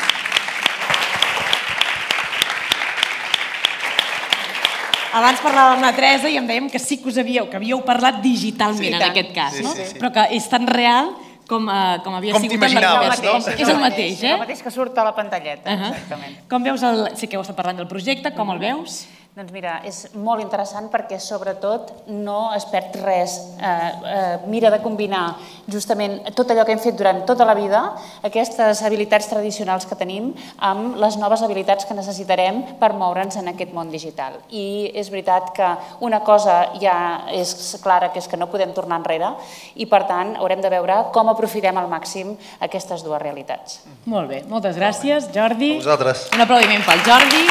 Abans parlàvem amb la Teresa i em dèiem que sí que havíeu parlat digitalment en aquest cas, no? Però que és tan real com havia sigut en la conversa. És el mateix, eh? El mateix que surt a la pantalleta, exactament. Com veus, sé que heu estat parlant del projecte, com el veus? Doncs mira, és molt interessant perquè sobretot no es perd res, mira de combinar justament tot allò que hem fet durant tota la vida, aquestes habilitats tradicionals que tenim, amb les noves habilitats que necessitarem per moure'ns en aquest món digital. I és veritat que una cosa ja és clara, que és que no podem tornar enrere i per tant haurem de veure com aprofitem al màxim aquestes dues realitats. Molt bé, moltes gràcies, Jordi. A vosaltres. Un aplaudiment pel Jordi.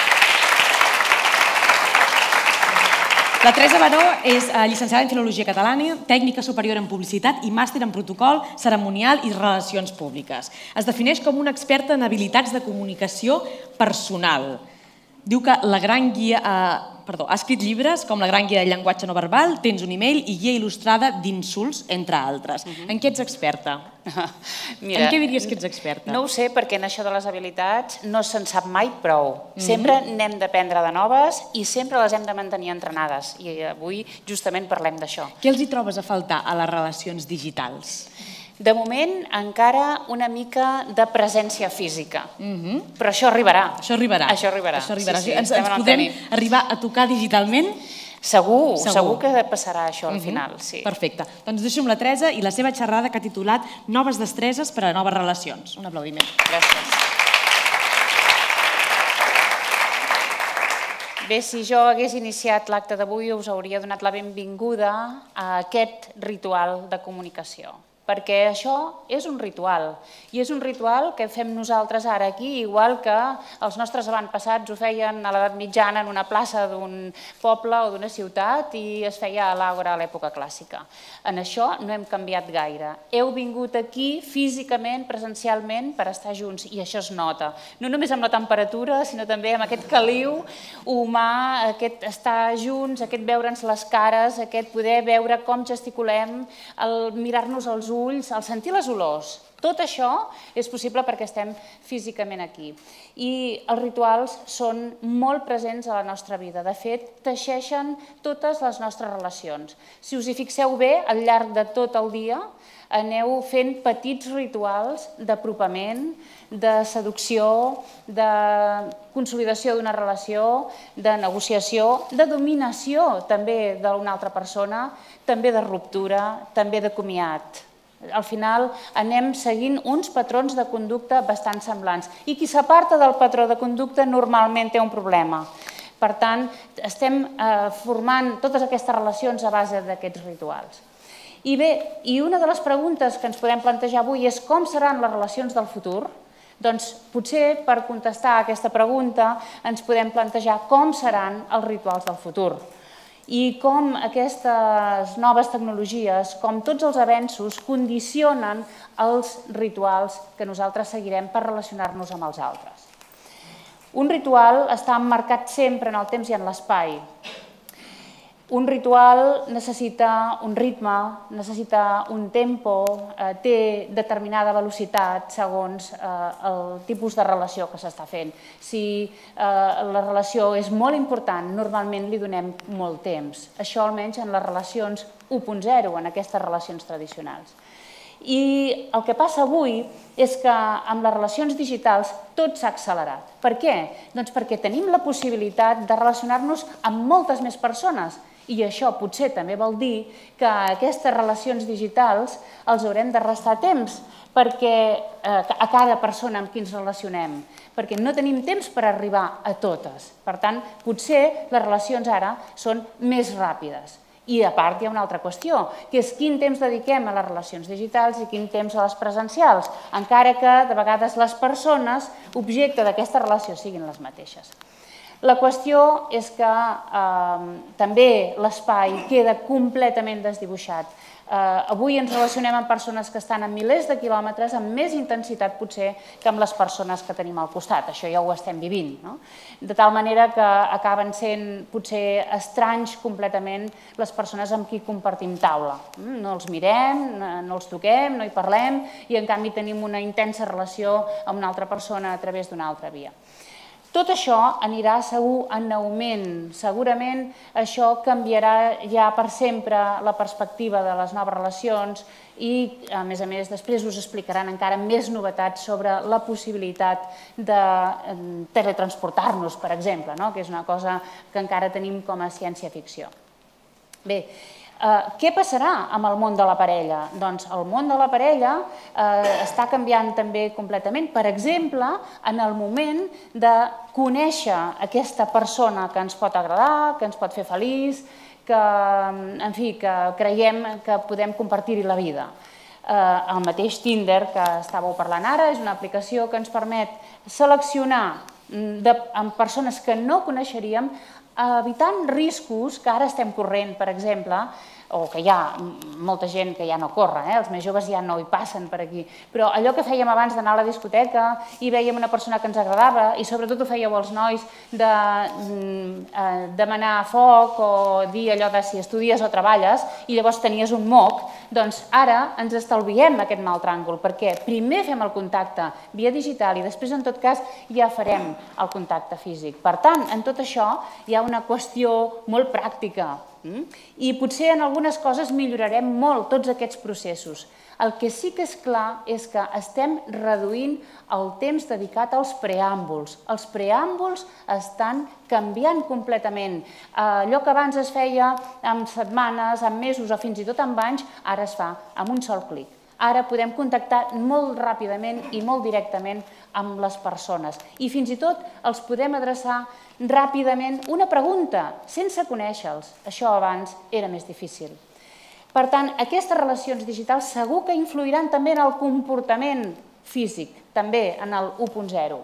La Teresa Baró és llicenciada en Filologia Catalana, tècnica superior en publicitat i màster en protocol, cerimonial i relacions públiques. Es defineix com una experta en habilitats de comunicació personal. Diu que ha escrit llibres com La gran guia del llenguatge no verbal, Tens un email i Guia il·lustrada d'insults, entre altres. En què ets experta? En què diries que ets experta? No ho sé, perquè en això de les habilitats no se'n sap mai prou. Sempre n'hem d'aprendre de noves i sempre les hem de mantenir entrenades. I avui justament parlem d'això. Què els hi trobes a faltar a les relacions digitals? De moment, encara una mica de presència física. Però això arribarà. Això arribarà. Això arribarà. Ens podem arribar a tocar digitalment? Segur que passarà això al final, sí. Perfecte. Doncs deixo amb la Teresa i la seva xerrada que ha titulat Noves destreses per a noves relacions. Un aplaudiment. Gràcies. Bé, si jo hagués iniciat l'acte d'avui us hauria donat la benvinguda a aquest ritual de comunicació. Perquè això és un ritual, i és un ritual que fem nosaltres ara aquí, igual que els nostres avantpassats ho feien a l'edat mitjana en una plaça d'un poble o d'una ciutat i es feia a l'àgora a l'època clàssica. En això no hem canviat gaire. Heu vingut aquí físicament, presencialment, per estar junts, i això es nota. No només amb la temperatura, sinó també amb aquest caliu humà, aquest estar junts, aquest veure'ns les cares, aquest poder veure com gesticulem, el mirar-nos als ulls, el sentir les olors. Tot això és possible perquè estem físicament aquí. I els rituals són molt presents a la nostra vida. De fet, teixeixen totes les nostres relacions. Si us hi fixeu bé, al llarg de tot el dia, aneu fent petits rituals d'apropament, de seducció, de consolidació d'una relació, de negociació, de dominació també d'una altra persona, també de ruptura, també de comiat. Al final anem seguint uns patrons de conducta bastant semblants. I qui s'aparta del patró de conducta normalment té un problema. Per tant, estem formant totes aquestes relacions a base d'aquests rituals. I bé, i una de les preguntes que ens podem plantejar avui és com seran les relacions del futur? Doncs potser per contestar a aquesta pregunta ens podem plantejar com seran els rituals del futur i com aquestes noves tecnologies, com tots els avenços, condicionen els rituals que nosaltres seguirem per relacionar-nos amb els altres. Un ritual està emmarcat sempre en el temps i en l'espai. Un ritual necessita un ritme, necessita un tempo, té determinada velocitat segons el tipus de relació que s'està fent. Si la relació és molt important, normalment li donem molt temps. Això almenys en les relacions 1.0, en aquestes relacions tradicionals. I el que passa avui és que amb les relacions digitals tot s'ha accelerat. Per què? Doncs perquè tenim la possibilitat de relacionar-nos amb moltes més persones i això potser també vol dir que aquestes relacions digitals els haurem de restar temps a cada persona amb qui ens relacionem, perquè no tenim temps per arribar a totes. Per tant, potser les relacions ara són més ràpides. I a part hi ha una altra qüestió, que és quin temps dediquem a les relacions digitals i quin temps a les presencials, encara que de vegades les persones objecte d'aquesta relació siguin les mateixes. La qüestió és que també l'espai queda completament desdibuixat. Avui ens relacionem amb persones que estan a milers de quilòmetres amb més intensitat potser que amb les persones que tenim al costat. Això ja ho estem vivint. De tal manera que acaben sent potser estranys completament les persones amb qui compartim taula. No els mirem, no els toquem, no hi parlem i en canvi tenim una intensa relació amb una altra persona a través d'una altra via. Tot això anirà segur en augment. Segurament això canviarà ja per sempre la perspectiva de les noves relacions i, a més, després us explicaran encara més novetats sobre la possibilitat de teletransportar-nos, per exemple, que és una cosa que encara tenim com a ciència-ficció. Bé, què passarà amb el món de la parella? Doncs el món de la parella està canviant també completament. Per exemple, en el moment de conèixer aquesta persona que ens pot agradar, que ens pot fer feliç, que creiem que podem compartir-hi la vida. El mateix Tinder que estàveu parlant ara és una aplicació que ens permet seleccionar amb persones que no coneixeríem evitant riscos que ara estem corrent, per exemple, o que hi ha molta gent que ja no corre, els més joves ja no hi passen per aquí, però allò que fèiem abans d'anar a la discoteca i vèiem una persona que ens agradava i sobretot ho fèieu els nois de demanar foc o dir allò de si estudies o treballes i llavors tenies un moc, doncs ara ens estalviem aquest mal tràngol perquè primer fem el contacte via digital i després en tot cas ja farem el contacte físic. Per tant, en tot això hi ha una qüestió molt pràctica i potser en algunes coses millorarem molt tots aquests processos. El que sí que és clar és que estem reduint el temps dedicat als preàmbuls. Els preàmbuls estan canviant completament. Allò que abans es feia en setmanes, en mesos o fins i tot en anys, ara es fa amb un sol clic. Ara podem contactar molt ràpidament i molt directament amb les persones i fins i tot els podem adreçar ràpidament una pregunta sense conèixer-los. Això abans era més difícil. Per tant, aquestes relacions digitals segur que influiran també en el comportament físic, també en el 1.0.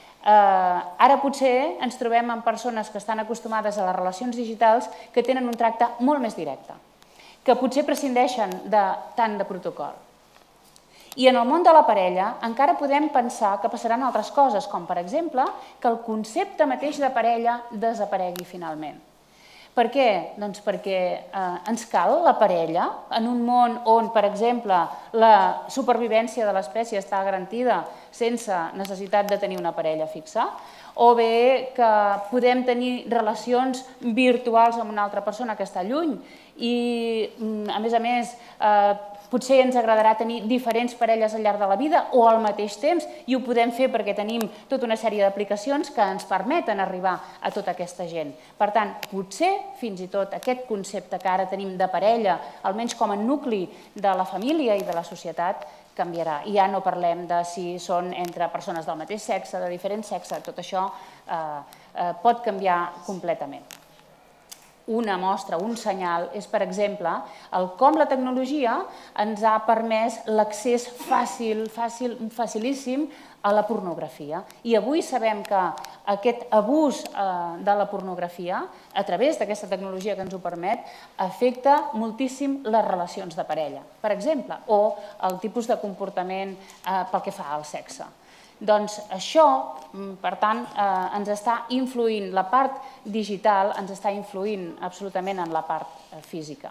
Ara potser ens trobem amb persones que estan acostumades a les relacions digitals que tenen un tracte molt més directe, que potser prescindeixen tant de protocol. I en el món de la parella encara podem pensar que passaran altres coses, com per exemple que el concepte mateix de parella desaparegui finalment. Per què? Doncs perquè ens cal la parella en un món on, per exemple, la supervivència de l'espècie està garantida sense necessitat de tenir una parella fixa, o bé que podem tenir relacions virtuals amb una altra persona que està lluny i, a més, potser ens agradarà tenir diferents parelles al llarg de la vida o al mateix temps i ho podem fer perquè tenim tota una sèrie d'aplicacions que ens permeten arribar a tota aquesta gent. Per tant, potser fins i tot aquest concepte que ara tenim de parella, almenys com a nucli de la família i de la societat, canviarà. I ja no parlem de si són entre persones del mateix sexe, de diferent sexe, tot això pot canviar completament. Una mostra, un senyal, és, per exemple, com la tecnologia ens ha permès l'accés facilíssim a la pornografia. I avui sabem que aquest abús de la pornografia, a través d'aquesta tecnologia que ens ho permet, afecta moltíssim les relacions de parella, per exemple, o el tipus de comportament pel que fa al sexe. Doncs això, per tant, ens està influint, la part digital ens està influint absolutament en la part física.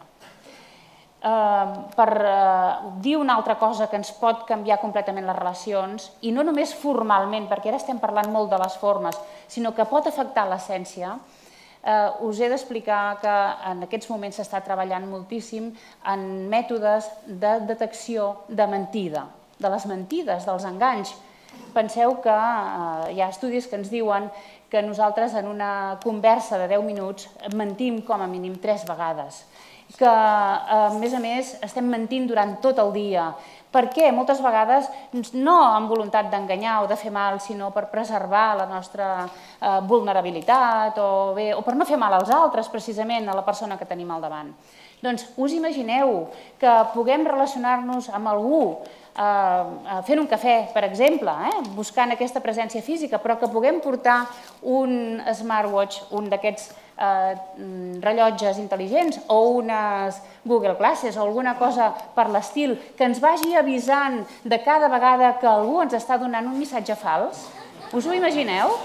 Per dir una altra cosa que ens pot canviar completament les relacions, i no només formalment, perquè ara estem parlant molt de les formes, sinó que pot afectar l'essència, us he d'explicar que en aquests moments s'està treballant moltíssim en mètodes de detecció de mentida, de les mentides, dels enganys. Penseu que hi ha estudis que ens diuen que nosaltres en una conversa de 10 minuts mentim com a mínim 3 vegades, que a més estem mentint durant tot el dia. Per què? Moltes vegades no amb voluntat d'enganyar o de fer mal, sinó per preservar la nostra vulnerabilitat o per no fer mal als altres, precisament, a la persona que tenim al davant. Doncs us imagineu que puguem relacionar-nos amb algú fent un cafè, per exemple, buscant aquesta presència física, però que puguem portar un smartwatch, un d'aquests rellotges intel·ligents o unes Google Classes o alguna cosa per l'estil que ens vagi avisant de cada vegada que algú ens està donant un missatge fals. Us ho imagineu?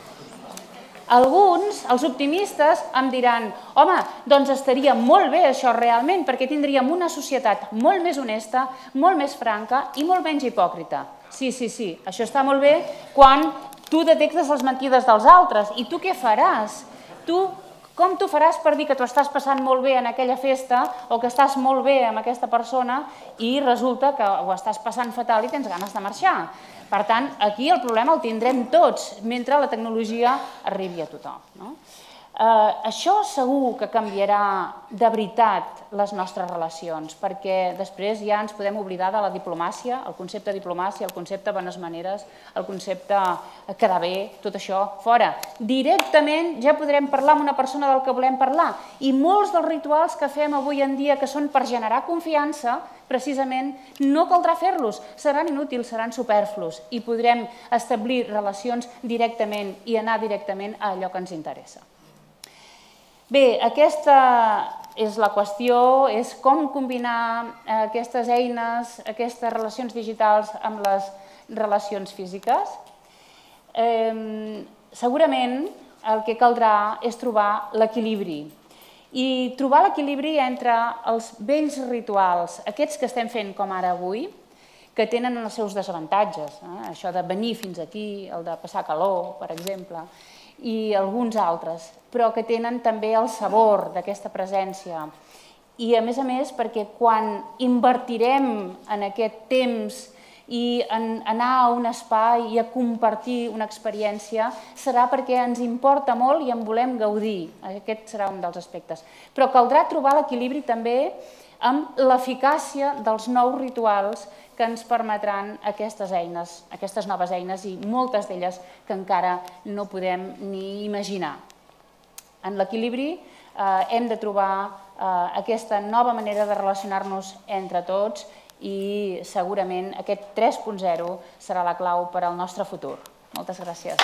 Alguns, els optimistes, em diran home, doncs estaria molt bé això realment perquè tindríem una societat molt més honesta, molt més franca i molt menys hipòcrita. Sí, això està molt bé quan tu detectes les mentides dels altres. I tu què faràs? Com tu faràs per dir que tu estàs passant molt bé en aquella festa o que estàs molt bé amb aquesta persona i resulta que ho estàs passant fatal i tens ganes de marxar? Per tant, aquí el problema el tindrem tots mentre la tecnologia arribi a tothom. Això segur que canviarà de veritat les nostres relacions, perquè després ja ens podem oblidar de la diplomàcia, el concepte diplomàcia, el concepte bones maneres, el concepte quedar bé, tot això fora. Directament ja podrem parlar amb una persona del que volem parlar i molts dels rituals que fem avui en dia que són per generar confiança, precisament no caldrà fer-los, seran inútils, seran superflus i podrem establir relacions directament i anar directament a allò que ens interessa. Bé, aquesta és la qüestió, és com combinar aquestes eines, aquestes relacions digitals amb les relacions físiques. Segurament el que caldrà és trobar l'equilibri. I trobar l'equilibri entre els vells rituals, aquests que estem fent com ara avui, que tenen els seus desavantatges, això de venir fins aquí, el de passar calor, per exemple, i alguns altres, però que tenen també el sabor d'aquesta presència. I a més perquè quan invertirem en aquest temps i en anar a un espai i a compartir una experiència serà perquè ens importa molt i en volem gaudir. Aquest serà un dels aspectes. Però caldrà trobar l'equilibri també amb l'eficàcia dels nous rituals que ens permetran aquestes eines, aquestes noves eines i moltes d'elles que encara no podem ni imaginar. En l'equilibri hem de trobar aquesta nova manera de relacionar-nos entre tots i segurament aquest 3.0 serà la clau per al nostre futur. Moltes gràcies.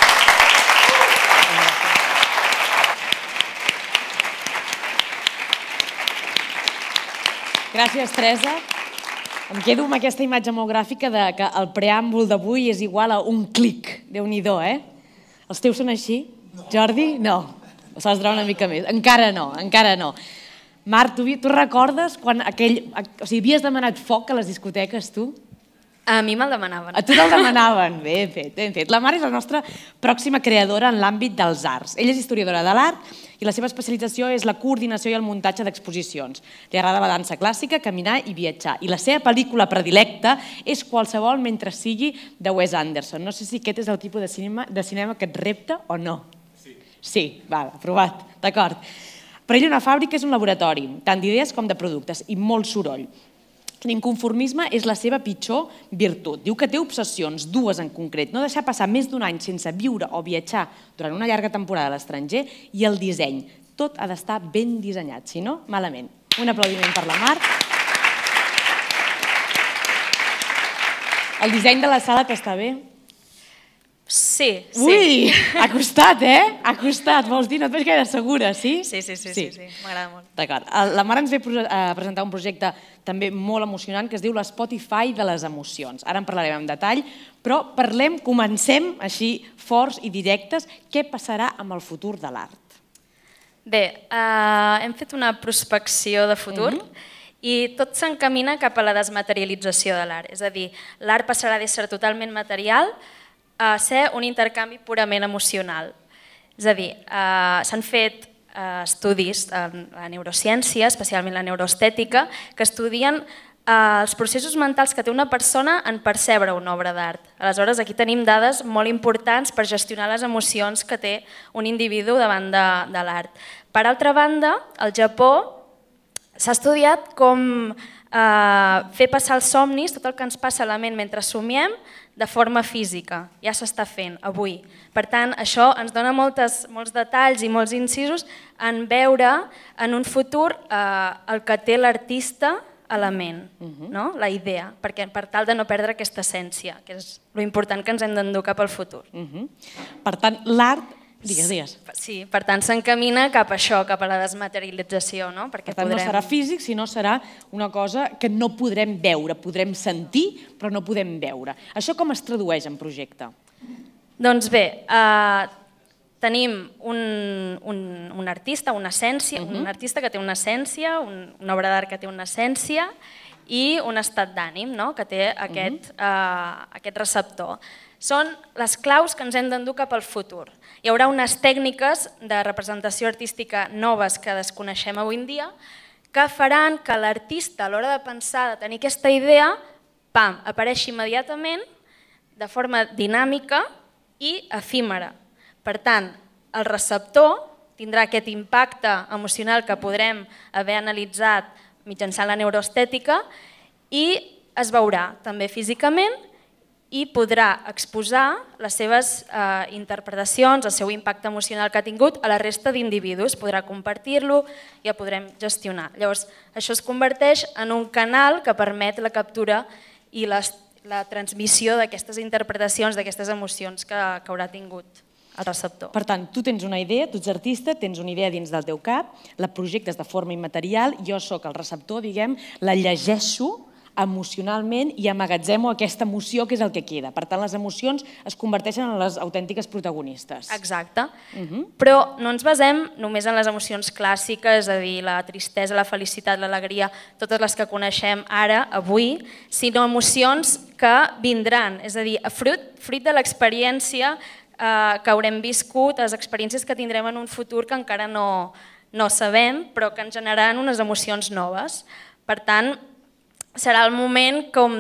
Gràcies, Teresa. Em quedo amb aquesta imatge molt gràfica que el preàmbul d'avui és igual a un clic. Déu-n'hi-do, eh? Els teus són així? Jordi? No. S'has de donar una mica més. Encara no, encara no. Marc, tu recordes quan havies demanat foc a les discoteques, tu? A mi me'l demanaven. A tu te'l demanaven. Ben fet, ben fet. La Mar és la nostra pròxima creadora en l'àmbit dels arts. Ella és historiadora de l'art i la seva especialització és la coordinació i el muntatge d'exposicions. Li agrada la dansa clàssica, caminar i viatjar. I la seva pel·lícula predilecta és Qualsevol mentre sigui de Wes Anderson. No sé si aquest és el tipus de cinema que et repta o no. Sí, val, aprovat, d'acord. Per ell una fàbrica és un laboratori, tant d'idees com de productes, i molt soroll. L'inconformisme és la seva pitjor virtut. Diu que té obsessions, dues en concret, no deixar passar més d'un any sense viure o viatjar durant una llarga temporada a l'estranger i el disseny. Tot ha d'estar ben dissenyat, si no, malament. Un aplaudiment per la Mar. El disseny de la sala t'està bé? Sí, sí. Ui, ha costat, eh? Ha costat, vols dir? No et veig gaire segura, sí? Sí, m'agrada molt. D'acord. La Mar ens ve a presentar un projecte també molt emocionant que es diu l'Spotify de les emocions. Ara en parlarem en detall, però comencem així forts i directes. Què passarà amb el futur de l'art? Bé, hem fet una prospecció de futur i tot s'encamina cap a la desmaterialització de l'art. És a dir, l'art passarà d'ésser totalment material a ser un intercanvi purament emocional. És a dir, s'han fet estudis en la neurociència, especialment la neuroestètica, que estudien els processos mentals que té una persona en percebre una obra d'art. Aleshores, aquí tenim dades molt importants per gestionar les emocions que té un individu davant de l'art. Per altra banda, al Japó s'ha estudiat com fer passar els somnis, tot el que ens passa a la ment mentre somiem, de forma física. Ja s'està fent avui. Per tant, això ens dona molts detalls i molts incisos en veure en un futur el que té l'artista a la ment, la idea, per tal de no perdre aquesta essència, que és l'important que ens hem d'endur cap al futur. Per tant, l'art... Digues. Sí, per tant s'encamina cap a això, cap a la desmaterialització. Per tant, no serà físic, sinó serà una cosa que no podrem veure, podrem sentir, però no podem veure. Això com es tradueix en projecte? Doncs bé, tenim un artista, una essència, un artista que té una essència, una obra d'art que té una essència i un estat d'ànim que té aquest receptor. Són les claus que ens hem d'endur cap al futur. Hi haurà unes tècniques de representació artística noves que desconeixem avui en dia que faran que l'artista a l'hora de pensar, de tenir aquesta idea, apareixi immediatament de forma dinàmica i efímera. Per tant, el receptor tindrà aquest impacte emocional que podrem haver analitzat mitjançant la neuroestètica i es veurà també físicament i podrà exposar les seves interpretacions, el seu impacte emocional que ha tingut a la resta d'individus, podrà compartir-lo i el podrem gestionar. Llavors, això es converteix en un canal que permet la captura i la transmissió d'aquestes interpretacions, d'aquestes emocions que haurà tingut el receptor. Per tant, tu tens una idea, tu ets artista, tens una idea dins del teu cap, la projectes de forma immaterial, jo sóc el receptor, diguem, la llegeixo emocionalment i amagatzemo aquesta emoció que és el que queda. Per tant, les emocions es converteixen en les autèntiques protagonistes. Exacte. Però no ens basem només en les emocions clàssiques, és a dir, la tristesa, la felicitat, l'alegria, totes les que coneixem ara, avui, sinó emocions que vindran, és a dir, fruit de l'experiència que haurem viscut, les experiències que tindrem en un futur que encara no sabem, però que ens generaran unes emocions noves. Per tant, serà el moment com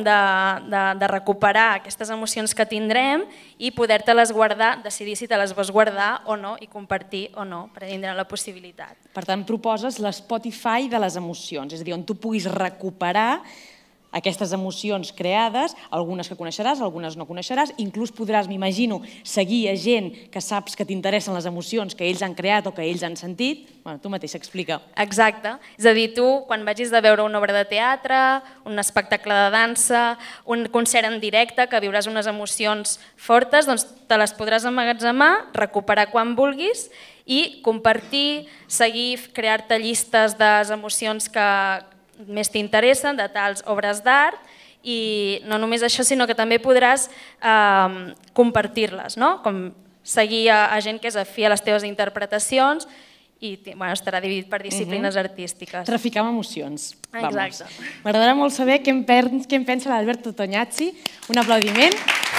de recuperar aquestes emocions que tindrem i poder-te-les guardar, decidir si te les vols guardar o no i compartir o no, perquè tindrà la possibilitat. Per tant, proposes l'Spotify de les emocions, és a dir, on tu puguis recuperar aquestes emocions creades, algunes que coneixeràs, algunes no coneixeràs, inclús podràs, m'imagino, seguir a gent que saps que t'interessen les emocions que ells han creat o que ells han sentit. Bueno, tu mateixa explica. Exacte. És a dir, tu, quan vagis de veure una obra de teatre, un espectacle de dansa, un concert en directe, que viuràs unes emocions fortes, doncs te les podràs emmagatzemar, recuperar quan vulguis i compartir, seguir, crear-te llistes de les emocions que més t'interessen, de tals obres d'art, i no només això, sinó que també podràs compartir-les, com seguir a gent que és afí a les teves interpretacions i estarà dividit per disciplines artístiques. Traficar amb emocions. Exacte. M'agradarà molt saber què en pensa l'Alberto Tognazzi. Un aplaudiment.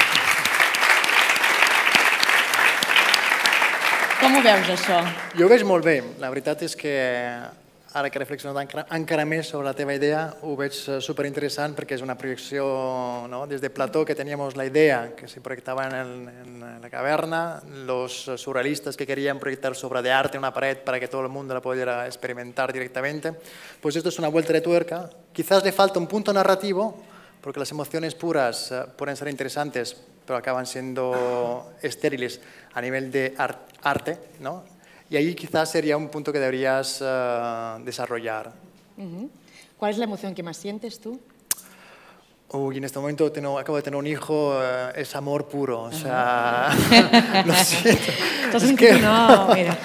Com ho veus, això? Jo ho veig molt bé. La veritat és que ara que he reflexionat encara més sobre la teva idea, ho veig superinteressant perquè és una projecció des de Plató, que teníem la idea que se proyectaba en la caverna, los surrealistas que querían proyectar su obra de arte en una pared para que todo el mundo la pudiera experimentar directamente. Pues esto es una vuelta de tuerca. Quizás le falta un punto narrativo, porque las emociones puras pueden ser interesantes, pero acaban siendo estériles a nivel de arte, ¿no? Y ahí quizás sería un punto que deberías desarrollar. ¿Cuál es la emoción que más sientes tú? Uy, en este momento acabo de tener un hijo, es amor puro, o sea, lo siento. No, mira.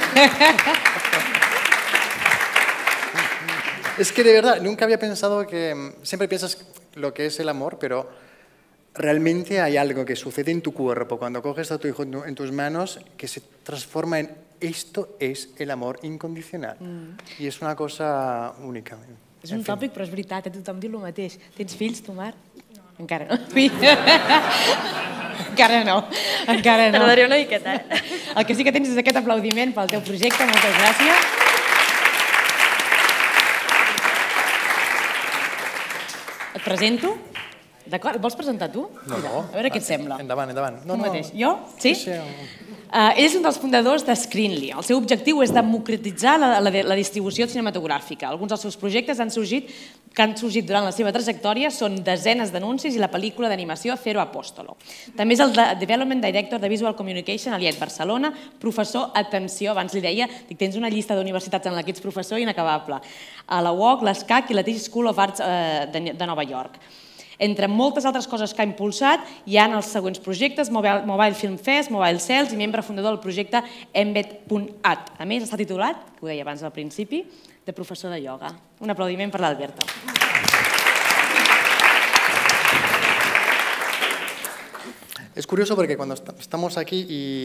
Es que de verdad, nunca había pensado que, siempre piensas lo que es el amor, pero realmente hay algo que sucede en tu cuerpo cuando coges a tu hijo en tus manos que se transforma en esto es el amor incondicional. I és una cosa única. És un tòpic, però és veritat, tothom diu el mateix. Tens fills, tu, Marc? Encara no. Encara no. Tardaré una miqueta. El que sí que tens és aquest aplaudiment pel teu projecte. Moltes gràcies. Et presento. D'acord? El vols presentar tu? No. A veure què et sembla. Endavant. Tu mateix. Jo? Sí? Sí. Ell és un dels fundadors de Screenly. El seu objectiu és democratitzar la distribució cinematogràfica. Alguns dels seus projectes que han sorgit durant la seva trajectòria són desenes d'anuncis i la pel·lícula d'animació Zero Apostolo. També és el Development Director de Visual Communication a l'IET Barcelona, professor, atenció, abans li deia, tens una llista d'universitats en la que ets professor inacabable, a la UOC, l'SCAC i la Tisch School of Arts de Nova York. Entre moltes altres coses que ha impulsat hi ha els següents projectes, Mobile Film Fest, Mobile Cells i membre fundador del projecte Embed.at. A més, està titulat, que ho deia abans al principi, de professor de ioga. Un aplaudiment per l'Alberto. Es curioso porque cuando estamos aquí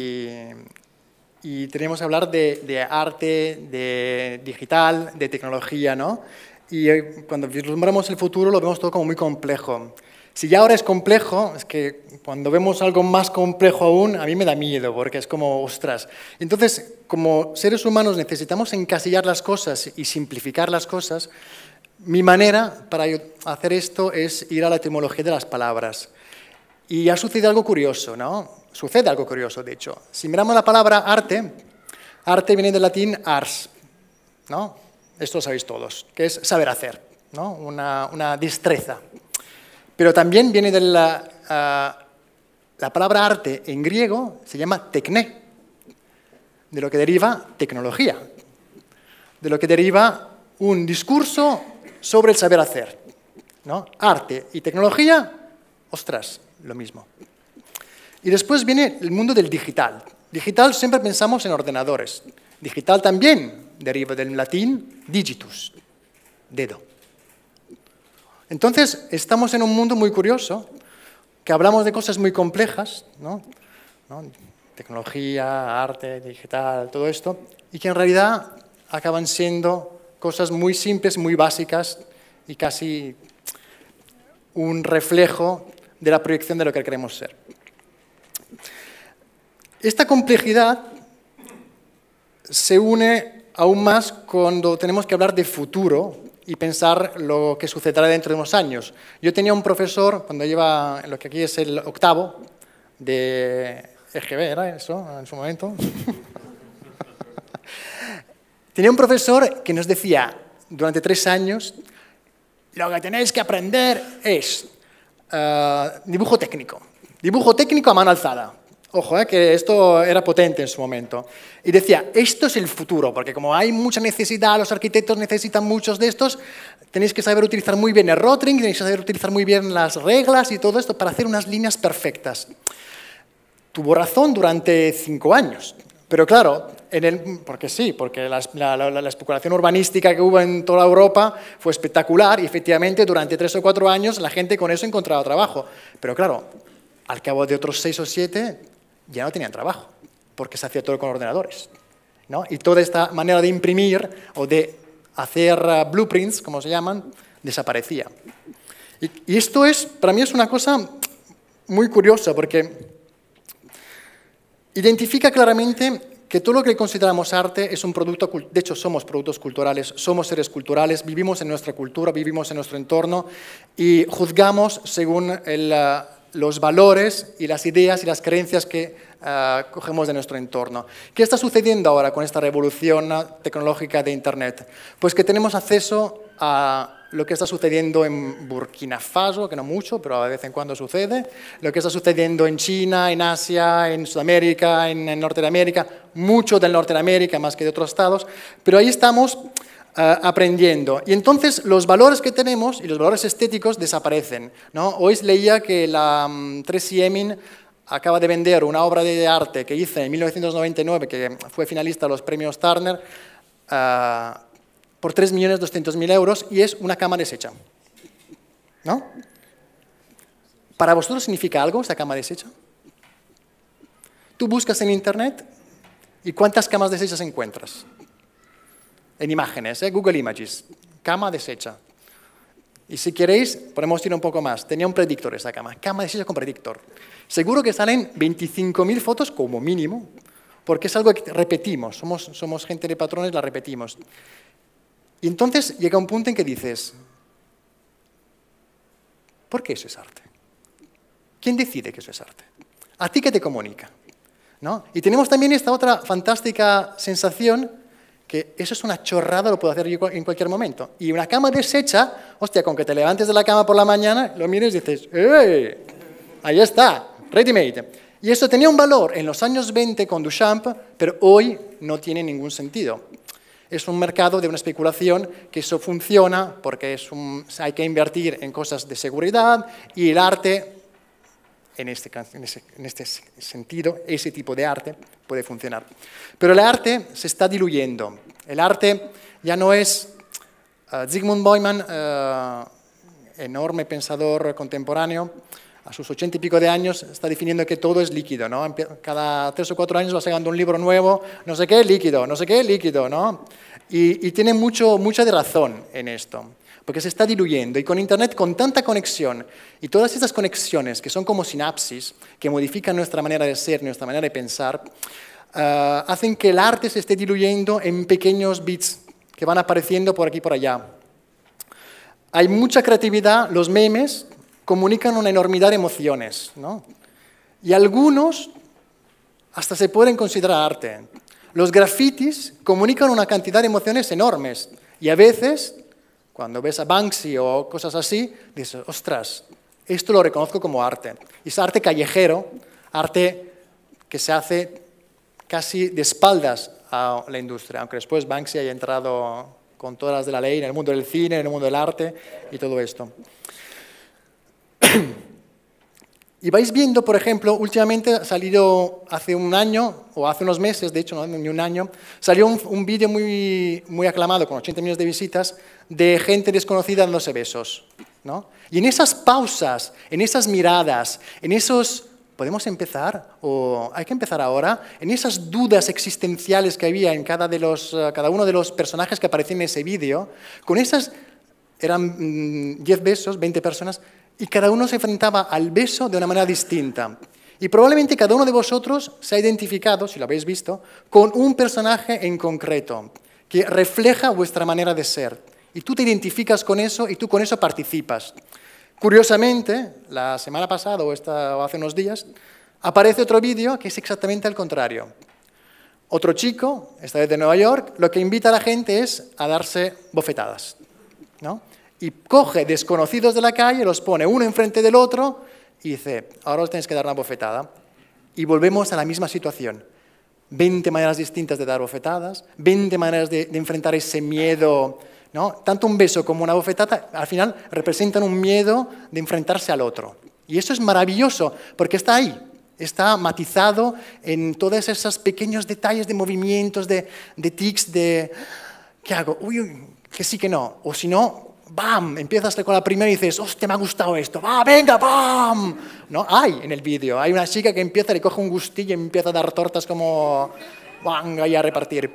y tenemos que hablar de arte, de digital, de tecnología, ¿no? Y cuando vislumbramos el futuro lo vemos todo como muy complejo. Si ya ahora es complejo, es que cuando vemos algo más complejo aún, a mí me da miedo, porque es como, ostras. Entonces, como seres humanos necesitamos encasillar las cosas y simplificar las cosas, mi manera para hacer esto es ir a la etimología de las palabras. Y ha sucedido algo curioso, ¿no? Sucede algo curioso, de hecho. Si miramos la palabra arte, arte viene del latín ars, ¿no? Esto lo sabéis todos, que es saber hacer, ¿no? Una destreza. Pero también viene de la palabra arte en griego, se llama tekné, de lo que deriva tecnología, de lo que deriva un discurso sobre el saber hacer, ¿no? Arte y tecnología, ostras, lo mismo. Y después viene el mundo del digital. Digital siempre pensamos en ordenadores. Digital también deriva del latín digitus, dedo. Entonces, estamos en un mundo muy curioso, que hablamos de cosas muy complejas, ¿no? Tecnología, arte, digital, todo esto, y que en realidad acaban siendo cosas muy simples, muy básicas y casi un reflejo de la proyección de lo que queremos ser. Esta complejidad se une aún más cuando tenemos que hablar de futuro y pensar lo que sucederá dentro de unos años. Yo tenía un profesor, cuando lleva lo que aquí es el octavo de EGB, ¿era eso en su momento? Tenía un profesor que nos decía, durante 3 años, lo que tenéis que aprender es dibujo técnico a mano alzada. Ojo, que esto era potente en su momento. Y decía, esto es el futuro, porque como hay mucha necesidad, los arquitectos necesitan muchos de estos, tenéis que saber utilizar muy bien el rotring, tenéis que saber utilizar muy bien las reglas y todo esto para hacer unas líneas perfectas. Tuvo razón durante 5 años, pero claro, porque sí, porque la especulación urbanística que hubo en toda Europa fue espectacular y efectivamente durante 3 o 4 años la gente con eso encontraba trabajo. Pero claro, al cabo de otros 6 o 7 ya no tenían trabajo, porque se hacía todo con ordenadores. ¿no? Y toda esta manera de imprimir o de hacer blueprints, como se llaman, desaparecía. Y esto para mí es una cosa muy curiosa porque identifica claramente que todo lo que consideramos arte es un producto, de hecho somos productos culturales, somos seres culturales, vivimos en nuestra cultura, vivimos en nuestro entorno y juzgamos según los valores y las ideas y las creencias que cogemos de nuestro entorno. ¿Qué está sucediendo ahora con esta revolución tecnológica de Internet? Pues que tenemos acceso a lo que está sucediendo en Burkina Faso, que no mucho, pero de vez en cuando sucede, lo que está sucediendo en China, en Asia, en Sudamérica, en Norteamérica, mucho del Norteamérica más que de otros estados, pero ahí estamos aprendiendo. Y entonces los valores que tenemos y los valores estéticos desaparecen, ¿no? Hoy leía que la Tracey Emin acaba de vender una obra de arte que hizo en 1999, que fue finalista a los premios Turner, por 3.200.000 euros y es una cama deshecha, ¿no? ¿Para vosotros significa algo esta cama deshecha? Tú buscas en Internet y ¿cuántas camas deshechas encuentras? En imágenes, Google Images, cama deshecha. Y si queréis, podemos ir un poco más. Tenía un predictor esa cama deshecha con predictor. Seguro que salen 25.000 fotos como mínimo, porque es algo que repetimos, somos gente de patrones, la repetimos. Y entonces llega un punto en que dices, ¿por qué eso es arte? ¿Quién decide que eso es arte? ¿A ti qué te comunica? ¿No? Y tenemos también esta otra fantástica sensación que eso es una chorrada, lo puedo hacer yo en cualquier momento. Y una cama deshecha, hostia, con que te levantes de la cama por la mañana, lo mires y dices, ¡eh! Ahí está, ready made. Y eso tenía un valor en los años 20 con Duchamp, pero hoy no tiene ningún sentido. Es un mercado de una especulación que eso funciona porque hay que invertir en cosas de seguridad y el arte, en este sentido, ese tipo de arte puede funcionar. Pero el arte se está diluyendo. El arte ya no es Zygmunt Bauman, enorme pensador contemporáneo, a sus 80 y pico de años está definiendo que todo es líquido, ¿no? Cada 3 o 4 años va sacando un libro nuevo, no sé qué, líquido, no sé qué, líquido, ¿no? Y tiene mucha de razón en esto, porque se está diluyendo. Y con Internet, con tanta conexión, y todas estas conexiones que son como sinapsis, que modifican nuestra manera de ser, nuestra manera de pensar, hacen que el arte se esté diluyendo en pequeños bits que van apareciendo por aquí y por allá. Hay mucha creatividad, los memes comunican una enormidad de emociones, ¿no? Y algunos hasta se pueden considerar arte. Los grafitis comunican una cantidad de emociones enormes y a veces, cuando ves a Banksy o cosas así, dices, ostras, esto lo reconozco como arte. Y es arte callejero, arte que se hace casi de espaldas a la industria, aunque después Banksy haya entrado con todas las de la ley en el mundo del cine, en el mundo del arte y todo esto. Y vais viendo, por ejemplo, últimamente ha salido hace un año, o hace unos meses, de hecho, no ni un año, salió un vídeo muy aclamado, con 80 millones de visitas, de gente desconocida dándose besos, ¿no? Y en esas pausas, en esas miradas, en esos, ¿podemos empezar? ¿O hay que empezar ahora? En esas dudas existenciales que había en cada uno de los personajes que aparecían en ese vídeo, con esas, eran 10 besos, 20 personas, y cada uno se enfrentaba al beso de una manera distinta. Y probablemente cada uno de vosotros se ha identificado, si lo habéis visto, con un personaje en concreto, que refleja vuestra manera de ser. Y tú te identificas con eso y tú con eso participas. Curiosamente, la semana pasada o hace unos días, aparece otro vídeo que es exactamente al contrario. Otro chico, esta vez de Nueva York, lo que invita a la gente es a darse bofetadas, ¿no? Y coge desconocidos de la calle, los pone uno enfrente del otro y dice, ahora os tenéis que dar una bofetada. Y volvemos a la misma situación. 20 maneras distintas de dar bofetadas, 20 maneras de enfrentar ese miedo, ¿no? Tanto un beso como una bofetada, al final representan un miedo de enfrentarse al otro. Y eso es maravilloso, porque está ahí, está matizado en todos esos pequeños detalles de movimientos, de tics, de ¿qué hago? Uy, que sí, que no. O si no, ¡bam! Empiezas con la primera y dices, ¡hostia, me ha gustado esto! ¡Va, venga, bam! ¿No? Hay en el vídeo, hay una chica que empieza, le coge un gustillo y empieza a dar tortas como venga, y a repartir.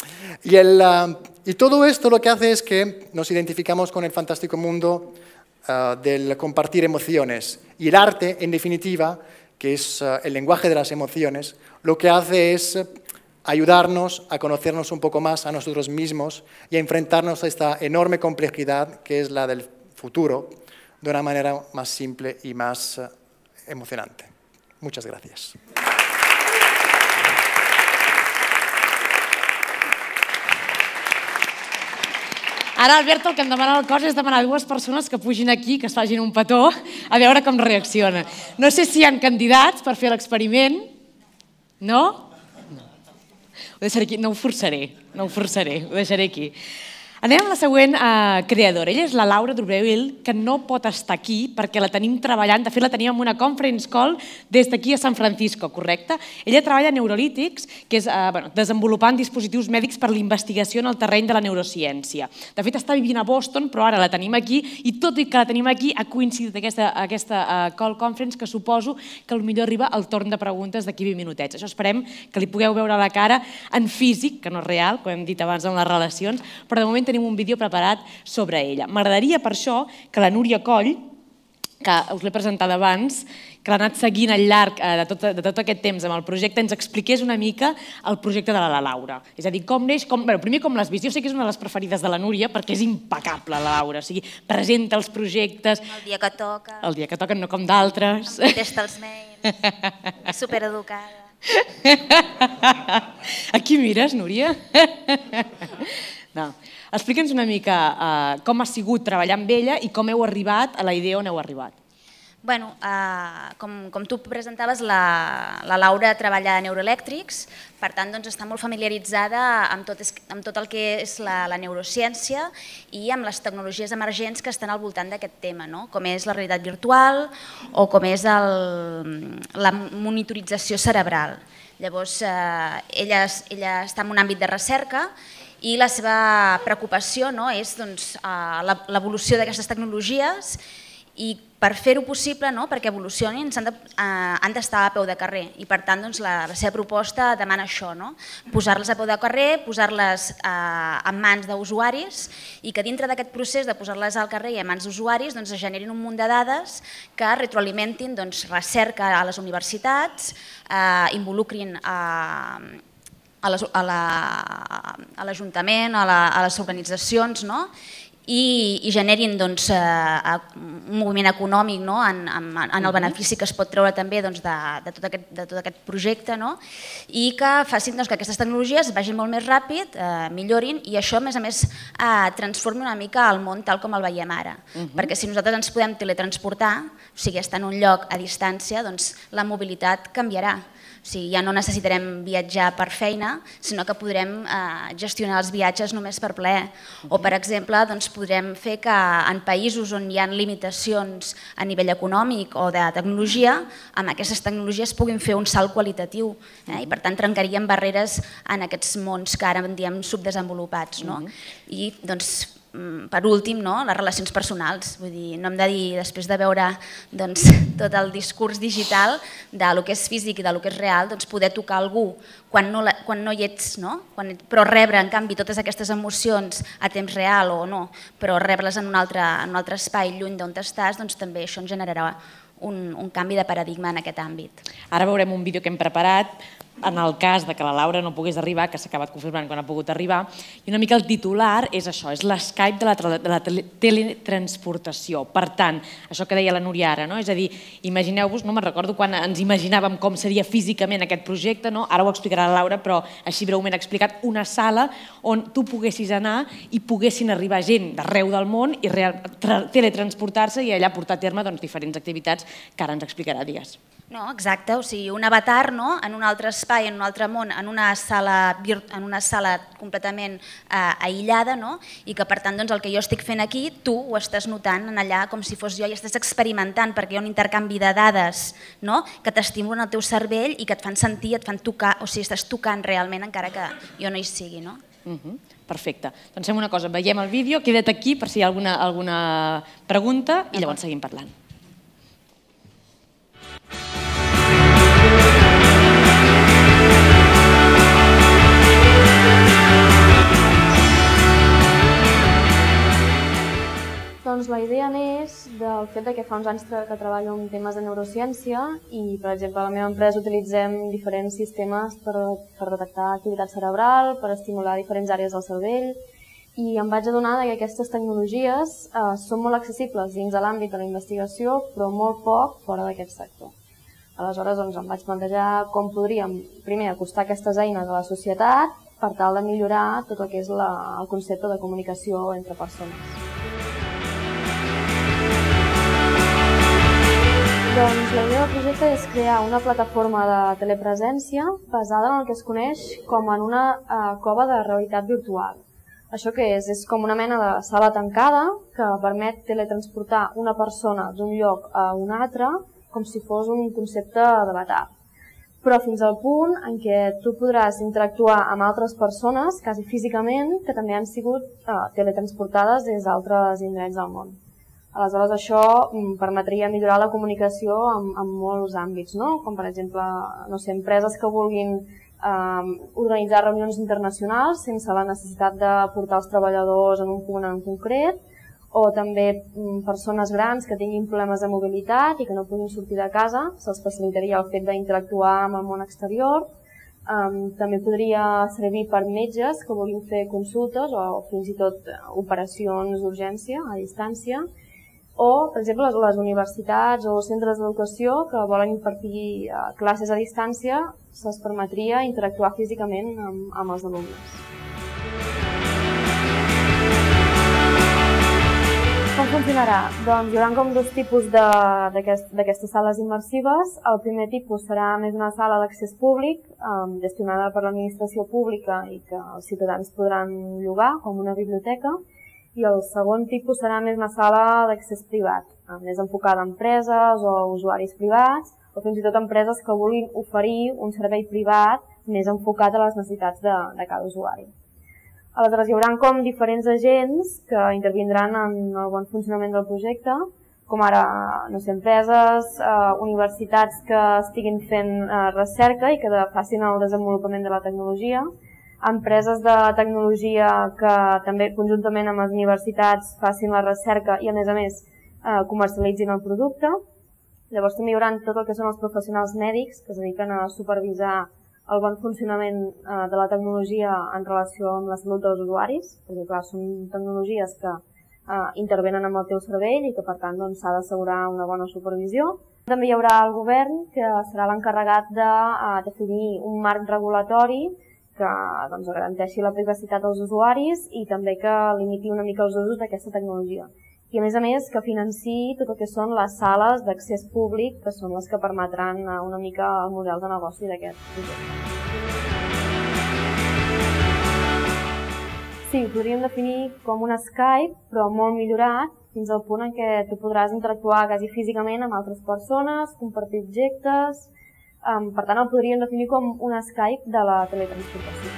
Y todo esto lo que hace es que nos identificamos con el fantástico mundo del compartir emociones. Y el arte, en definitiva, que es el lenguaje de las emociones, lo que hace es ayudarnos a conocernos un poco más a nosotros mismos y a enfrentarnos a esta enorme complejidad que es la del futuro de una manera más simple y más emocionante. Muchas gracias. Ara, Albert, el que em demana el cos és demanar a dues persones que pugin aquí, que es facin un petó, a veure com reacciona. No sé si hi ha candidats per fer l'experiment. No? Ho deixaré aquí. No ho forçaré, ho deixaré aquí. Anem amb la següent creadora. Ella és la Laura Dubreuil, que no pot estar aquí perquè la tenim treballant. De fet, la teníem en una conference call des d'aquí a San Francisco, correcte? Ella treballa a Neurolytics, que és desenvolupant dispositius mèdics per l'investigació en el terreny de la neurociència. De fet, està vivint a Boston, però ara la tenim aquí, i tot i que la tenim aquí, ha coincidit aquesta call conference, que suposo que potser arriba el torn de preguntes d'aquí 20 minutets. Això esperem que li pugueu veure la cara en físic, que no és real, com hem dit abans en les relacions, però de moment tenim un vídeo preparat sobre ella. M'agradaria per això que la Núria Coll, que us l'he presentat abans, que l'ha anat seguint al llarg de tot aquest temps amb el projecte, ens expliqués una mica el projecte de la Laura. És a dir, com neix, primer com l'has vist. Jo sé que és una de les preferides de la Núria perquè és impecable, la Laura. O sigui, presenta els projectes... El dia que toca. El dia que toquen, no com d'altres. Contesta els mails. Supereducada. A qui mires, Núria? No. Explica'ns una mica com ha sigut treballar amb ella i com heu arribat a la idea on heu arribat. Bueno, com tu presentaves, la Laura treballa a Neuroelectrics, per tant està molt familiaritzada amb tot el que és la neurociència i amb les tecnologies emergents que estan al voltant d'aquest tema, com és la realitat virtual o com és la monitorització cerebral. Llavors, ella està en un àmbit de recerca i la seva preocupació és l'evolució d'aquestes tecnologies i per fer-ho possible, perquè evolucionin, han d'estar a peu de carrer i per tant la seva proposta demana això, posar-les a peu de carrer, posar-les en mans d'usuaris i que dintre d'aquest procés de posar-les al carrer i en mans d'usuaris es generin un munt de dades que retroalimentin recerca a les universitats, involucrin a l'Ajuntament, a les organitzacions i generin un moviment econòmic en el benefici que es pot treure també de tot aquest projecte i que facin que aquestes tecnologies vagin molt més ràpid, millorin i això a més transformi una mica el món tal com el veiem ara. Perquè si nosaltres ens podem teletransportar, o sigui, estar en un lloc a distància, doncs la mobilitat canviarà. O sigui, ja no necessitarem viatjar per feina, sinó que podrem gestionar els viatges només per plaer. O, per exemple, podrem fer que en països on hi ha limitacions a nivell econòmic o de tecnologia, amb aquestes tecnologies puguin fer un salt qualitatiu i, per tant, trencaríem barreres en aquests mons que ara en diem subdesenvolupats. I, doncs, per últim, les relacions personals. Vull dir, no hem de dir, després de veure tot el discurs digital del que és físic i del que és real, poder tocar algú quan no hi ets, però rebre, en canvi, totes aquestes emocions a temps real o no, però rebre-les en un altre espai lluny d'on estàs, doncs també això ens generarà un canvi de paradigma en aquest àmbit. Ara veurem un vídeo que hem preparat en el cas que la Laura no pogués arribar, que s'ha acabat confirmant quan ha pogut arribar, i una mica el titular és això, és l'Skype de la teletransportació. Per tant, això que deia la Núria ara, és a dir, imagineu-vos, no me'n recordo quan ens imaginàvem com seria físicament aquest projecte, ara ho explicarà la Laura, però així breument ha explicat, una sala on tu poguessis anar i poguessin arribar gent d'arreu del món i teletransportar-se i allà portar a terme diferents activitats que ara ens explicarà, digues. No, exacte, o sigui, un avatar en un altre espai, en un altre món, en una sala completament aïllada i que per tant el que jo estic fent aquí, tu ho estàs notant allà com si fos jo i estàs experimentant perquè hi ha un intercanvi de dades que t'estimulen el teu cervell i que et fan sentir, et fan tocar, o sigui, estàs tocant realment encara que jo no hi sigui. Perfecte. Doncs fem una cosa, veiem el vídeo, queda't aquí per si hi ha alguna pregunta i llavors seguim parlant. Doncs la idea neix del fet que fa uns anys que treballo en temes de neurociència i, per exemple, a la meva empresa utilitzem diferents sistemes per detectar activitat cerebral, per estimular diferents àrees del cervell, i em vaig adonar que aquestes tecnologies són molt accessibles dins de l'àmbit de la investigació, però molt poc fora d'aquest sector. Aleshores em vaig plantejar com podríem, primer, acostar aquestes eines a la societat per tal de millorar tot el que és el concepte de comunicació entre persones. Doncs la idea del projecte és crear una plataforma de telepresència basada en el que es coneix com en una cova de realitat virtual. Això què és? És com una mena de sala tancada que permet teletransportar una persona d'un lloc a un altre com si fos un concepte d'avatar. Però fins al punt en què tu podràs interactuar amb altres persones, quasi físicament, que també han sigut teletransportades des d'altres indrets del món. Aleshores, això permetria millorar la comunicació en molts àmbits, com per exemple empreses que vulguin organitzar reunions internacionals sense la necessitat de portar els treballadors en un punt en concret, o també persones grans que tinguin problemes de mobilitat i que no puguin sortir de casa, se'ls facilitaria el fet d'interactuar amb el món exterior. També podria servir per metges que vulguin fer consultes o fins i tot operacions d'urgència a distància, o, per exemple, les universitats o centres d'educació que volen impartir classes a distància, se'ls permetria interactuar físicament amb els alumnes. Com funcionarà? Doncs hi haurà com dos tipus d'aquestes sales immersives. El primer tipus serà més una sala d'accés públic, gestionada per l'administració pública i que els ciutadans podran llogar, com una biblioteca. I el segon tipus serà més una sala d'accés privat, més enfocada a empreses o usuaris privats, o fins i tot empreses que vulguin oferir un servei privat més enfocat a les necessitats de cada usuari. Aleshores, hi haurà com diferents agents que intervindran en el bon funcionament del projecte, com ara empreses, universitats que estiguin fent recerca i que facin el desenvolupament de la tecnologia, empreses de tecnologia que també conjuntament amb les universitats facin la recerca i a més comercialitzin el producte. Llavors també hi haurà tot el que són els professionals mèdics que es dediquen a supervisar el bon funcionament de la tecnologia en relació amb la salut dels usuaris, perquè clar, són tecnologies que intervenen amb el teu cervell i que per tant s'ha d'assegurar una bona supervisió. També hi haurà el govern que serà l'encarregat de definir un marc regulatori que garanteixi la privacitat dels usuaris i també que limiti una mica els usos d'aquesta tecnologia. I a més que financiï tot el que són les sales d'accés públic, que són les que permetran una mica el model de negoci d'aquest projecte. Sí, ho podríem definir com un Skype, però molt millorat, fins al punt en què tu podràs interactuar quasi físicament amb altres persones, compartir objectes. Per tant, el podríem definir com un Skype de la teletransportació.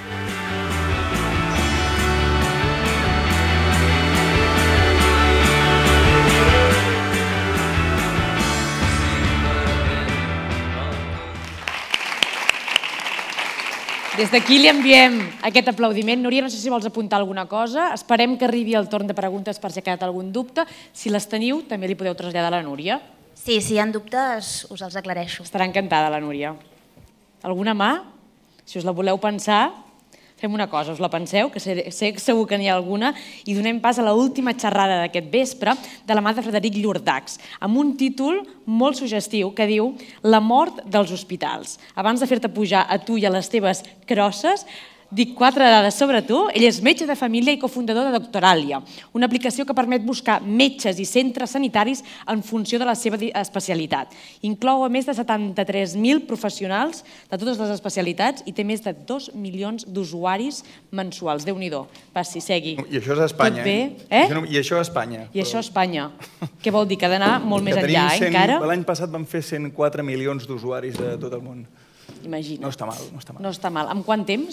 Des d'aquí li enviem aquest aplaudiment. Núria, no sé si vols apuntar alguna cosa. Esperem que arribi el torn de preguntes per si ha quedat algun dubte. Si les teniu, també li podeu traslladar a la Núria. Sí, si hi ha dubtes, us els aclareixo. Estarà encantada, la Núria. Alguna mà? Si us la voleu pensar, fem una cosa, us la penseu, que sé segur que n'hi ha alguna, i donem pas a l'última xerrada d'aquest vespre de la mà de Frederic Llordax, amb un títol molt suggestiu que diu La mort dels hospitals. Abans de fer-te pujar a tu i a les teves crosses, dic 4 dades sobre tu. Ell és metge de família i cofundador de Doctoralia, una aplicació que permet buscar metges i centres sanitaris en funció de la seva especialitat. Inclou a més de 73.000 professionals de totes les especialitats i té més de 2 milions d'usuaris mensuals. Déu-n'hi-do. Passi, segui. I això és a Espanya. Tot bé? I això a Espanya. I això a Espanya. Què vol dir? Que ha d'anar molt més enllà, encara? L'any passat vam fer 104 milions d'usuaris de tot el món. Imagina't. No està mal, no està mal. No està mal. En quant temps?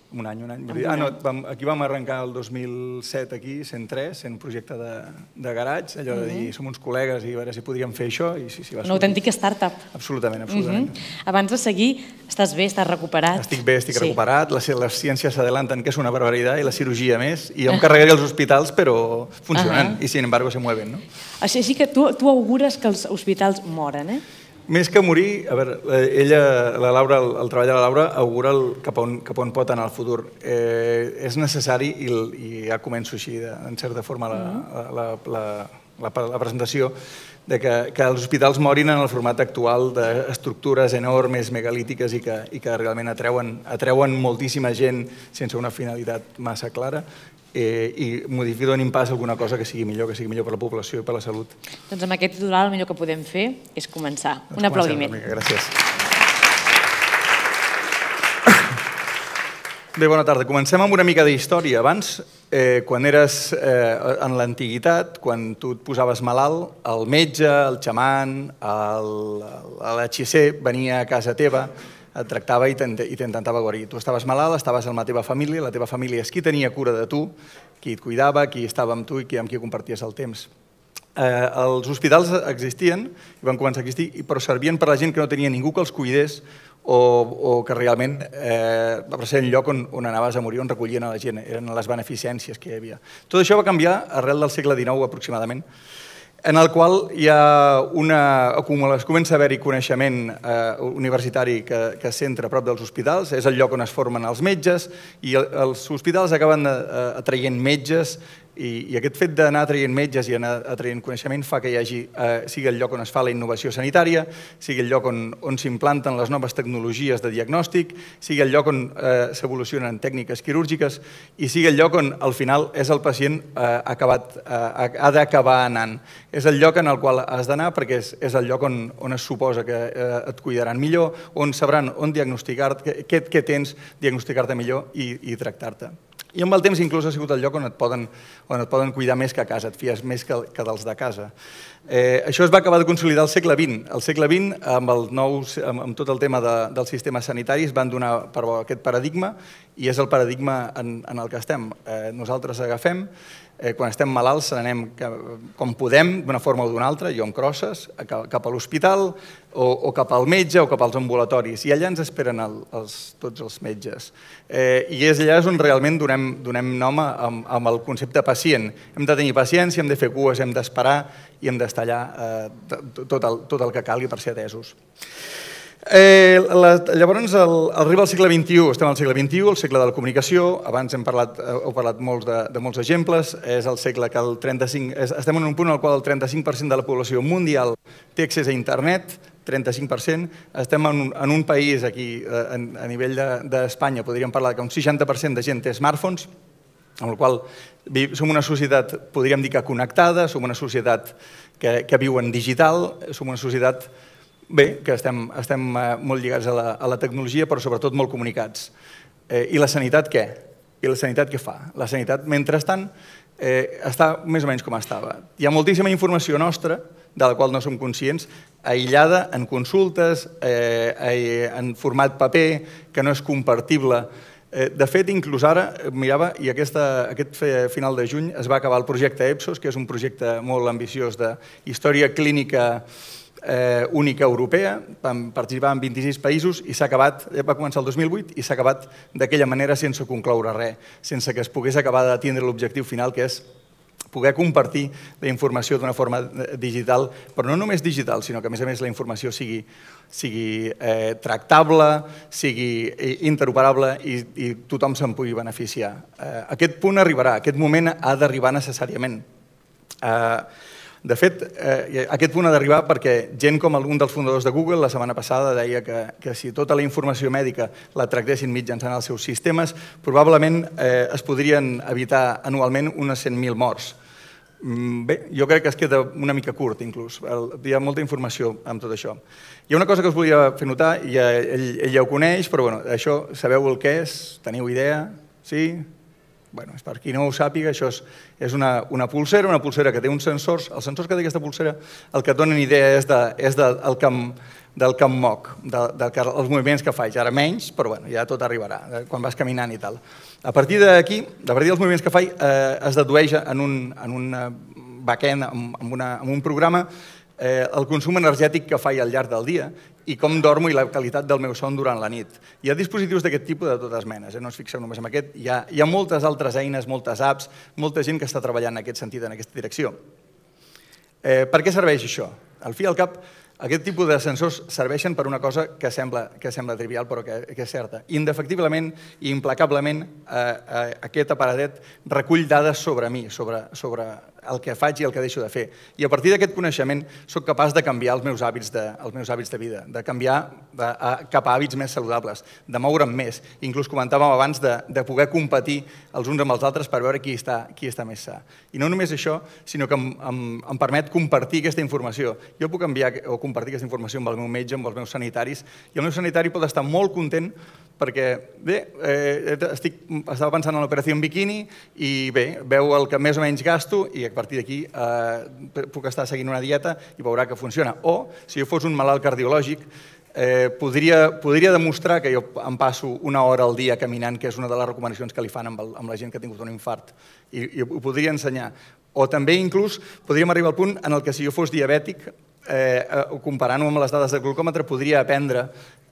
un any. Aquí vam arrencar el 2007, aquí, 103, sent un projecte de garatge, allò de dir, som uns col·legues i a veure si podríem fer això, i sí, va sortir. Una autèntica startup. Absolutament, absolutament. Abans de seguir, estàs bé, estàs recuperat? Estic bé, estic recuperat, les ciències s'adelanten, que és una barbaritat, i la cirurgia més, i jo em carregaré els hospitals, però funcionant, i sin embargo se mueven, no? Així que tu augures que els hospitals moren, eh? Més que morir, a veure, la Laura, el treball de la Laura augura cap on pot anar el futur. És necessari, i ja començo així, en certa forma, la presentació, que els hospitals morin en el format actual d'estructures enormes, megalítiques, i que realment atreuen moltíssima gent sense una finalitat massa clara, i donin pas a alguna cosa que sigui millor per la població i per la salut. Doncs amb aquest titular el millor que podem fer és començar. Un aplaudiment. Gràcies. Bé, bona tarda. Comencem amb una mica d'història. Abans, quan eres en l'antiguitat, quan tu et posaves malalt, el metge, el xaman, l'hexisser venia a casa teva, et tractava i t'intentava guarir. Tu estaves malalt, estaves amb la teva família és qui tenia cura de tu, qui et cuidava, qui estava amb tu i amb qui comparties el temps. Els hospitals existien, i van començar a existir, però servien per a la gent que no tenia ningú que els cuidés o que realment va ser el lloc on anaves a morir, on recollien a la gent, eren les beneficències que hi havia. Tot això va canviar arrel del segle XIX aproximadament, en el qual hi ha comença a haver-hi coneixement universitari que es centra a prop dels hospitals, és el lloc on es formen els metges, i els hospitals acaben atraient metges, i aquest fet d'anar atraient metges i anar atraient coneixement fa que sigui el lloc on es fa la innovació sanitària, sigui el lloc on s'implanten les noves tecnologies de diagnòstic, sigui el lloc on s'evolucionen tècniques quirúrgiques, i sigui el lloc on al final és el pacient ha d'acabar anant. És el lloc en el qual has d'anar perquè és el lloc on es suposa que et cuidaran millor, on sabran on diagnosticar-te, què tens, diagnosticar-te millor i tractar-te. I amb el temps inclús ha sigut el lloc on et poden cuidar més que a casa, et fies més que dels de casa. Això es va acabar de consolidar al segle XX. Al segle XX, amb tot el tema dels sistemes sanitaris, van donar per bo aquest paradigma, i és el paradigma en el que estem. Nosaltres agafem, quan estem malalts, anem com podem, d'una forma o d'una altra, jo amb crosses, cap a l'hospital, o cap al metge, o cap als ambulatoris, i allà ens esperen tots els metges. I és allà on realment donem nom amb el concepte pacient. Hem de tenir paciència, hem de fer cues, hem d'esperar i hem d'estar allà tot el que calgui per ser atesos. Llavors arriba el segle XXI, estem al segle XXI, el segle de la comunicació, abans heu parlat de molts exemples, és el segle que estem en un punt en el qual el 35% de la població mundial té accés a internet, 35%, estem en un país aquí, a nivell d'Espanya, podríem parlar que un 60% de gent té smartphones, amb la qual som una societat, podríem dir que connectada, som una societat que viu en digital, som una societat bé, que estem molt lligats a la tecnologia, però sobretot molt comunicats. I la sanitat què? I la sanitat què fa? La sanitat, mentrestant, està més o menys com estava. Hi ha moltíssima informació nostra, de la qual no som conscients, aïllada en consultes, en format paper, que no és compartible. De fet, inclús ara, mirava, i aquest final de juny es va acabar el projecte EPSOS, que és un projecte molt ambiciós d'història clínica única europea, vam participar en 26 països i s'ha acabat, va començar el 2008 i s'ha acabat d'aquella manera sense concloure res, sense que es pogués acabar de tindre l'objectiu final, que és poder compartir la informació d'una forma digital, però no només digital, sinó que a més la informació sigui tractable, sigui interoperable i tothom se'n pugui beneficiar. Aquest punt arribarà, aquest moment ha d'arribar necessàriament. De fet, aquest punt ha d'arribar perquè gent com un dels fundadors de Google la setmana passada deia que si tota la informació mèdica la tractessin mitjançant els seus sistemes, probablement es podrien evitar anualment unes 100.000 morts. Bé, jo crec que es queda una mica curt, inclús. Hi ha molta informació amb tot això. Hi ha una cosa que us volia fer notar, i ell ja ho coneix, però això, sabeu el que és? Teniu idea? Sí? Per qui no ho sàpiga, això és una pulsera que té uns sensors. Els sensors que té aquesta pulsera el que et donen idea és del que em moc, dels moviments que faig. Ara menys, però ja tot arribarà, quan vas caminant i tal. A partir d'aquí, a partir dels moviments que faig, es dedueix en un backend, en un programa, el consum energètic que faig al llarg del dia i com dormo i la qualitat del meu son durant la nit. Hi ha dispositius d'aquest tipus de totes menes, no us fixeu només en aquest. Hi ha moltes altres eines, moltes apps, molta gent que està treballant en aquest sentit, en aquesta direcció. Per què serveix això? Al fi i al cap, aquest tipus de sensors serveixen per una cosa que sembla trivial però que és certa. Indefectiblement i implacablement aquest aparatet recull dades sobre mi, sobre el que faig i el que deixo de fer. I a partir d'aquest coneixement soc capaç de canviar els meus hàbits de vida, de canviar cap a hàbits més saludables, de moure'm més. Inclús comentàvem abans de poder competir els uns amb els altres per veure qui està més sa. I no només això, sinó que em permet compartir aquesta informació. Jo puc enviar o compartir aquesta informació amb el meu metge, amb els meus sanitaris, i el meu sanitari pot estar molt content perquè, bé, estava pensant en l'operació en biquini i bé, veu el que més o menys gasto i a partir d'aquí puc estar seguint una dieta i veurà que funciona. O, si jo fos un malalt cardiològic, podria demostrar que jo em passo una hora al dia caminant, que és una de les recomanacions que li fan amb la gent que ha tingut un infart, i ho podria ensenyar. O també inclús podríem arribar al punt en què si jo fos diabètic, comparant-ho amb les dades del glucòmetre, podria aprendre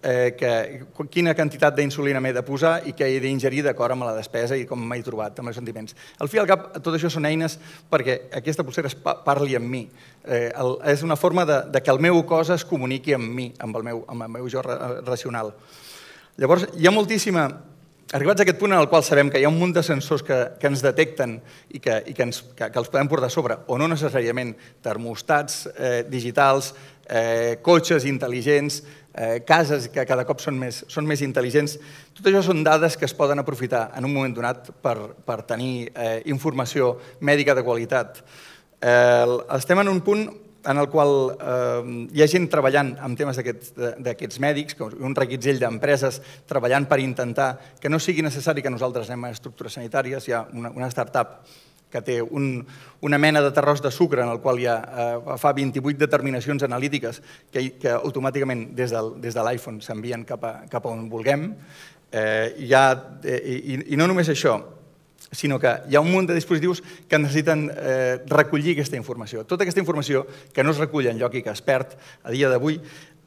quina quantitat d'insulina m'he de posar i què he d'ingerir d'acord amb la despesa i com m'he trobat, amb els sentiments. Al fi i al cap, tot això són eines perquè aquesta pulsera parli amb mi. És una forma que el meu cos es comuniqui amb mi, amb el meu jo racional. Llavors, hi ha moltíssima... Arribats a aquest punt en el qual sabem que hi ha un munt de sensors que ens detecten i que els podem portar a sobre, o no necessàriament termostats digitals, cotxes intel·ligents, cases que cada cop són més intel·ligents. Tot això són dades que es poden aprofitar en un moment donat per tenir informació mèdica de qualitat. Estem en un punt en el qual hi ha gent treballant en temes d'aquests mèdics, un reguitzell d'empreses treballant per intentar que no sigui necessari que nosaltres anem a estructures sanitàries. Hi ha una startup que té una mena de terròs de sucre en el qual fa 28 determinacions analítiques que automàticament des de l'iPhone s'envien cap a on vulguem. I no només això, sinó que hi ha un munt de dispositius que necessiten recollir aquesta informació. Tota aquesta informació que no es recull enlloc i que es perd a dia d'avui,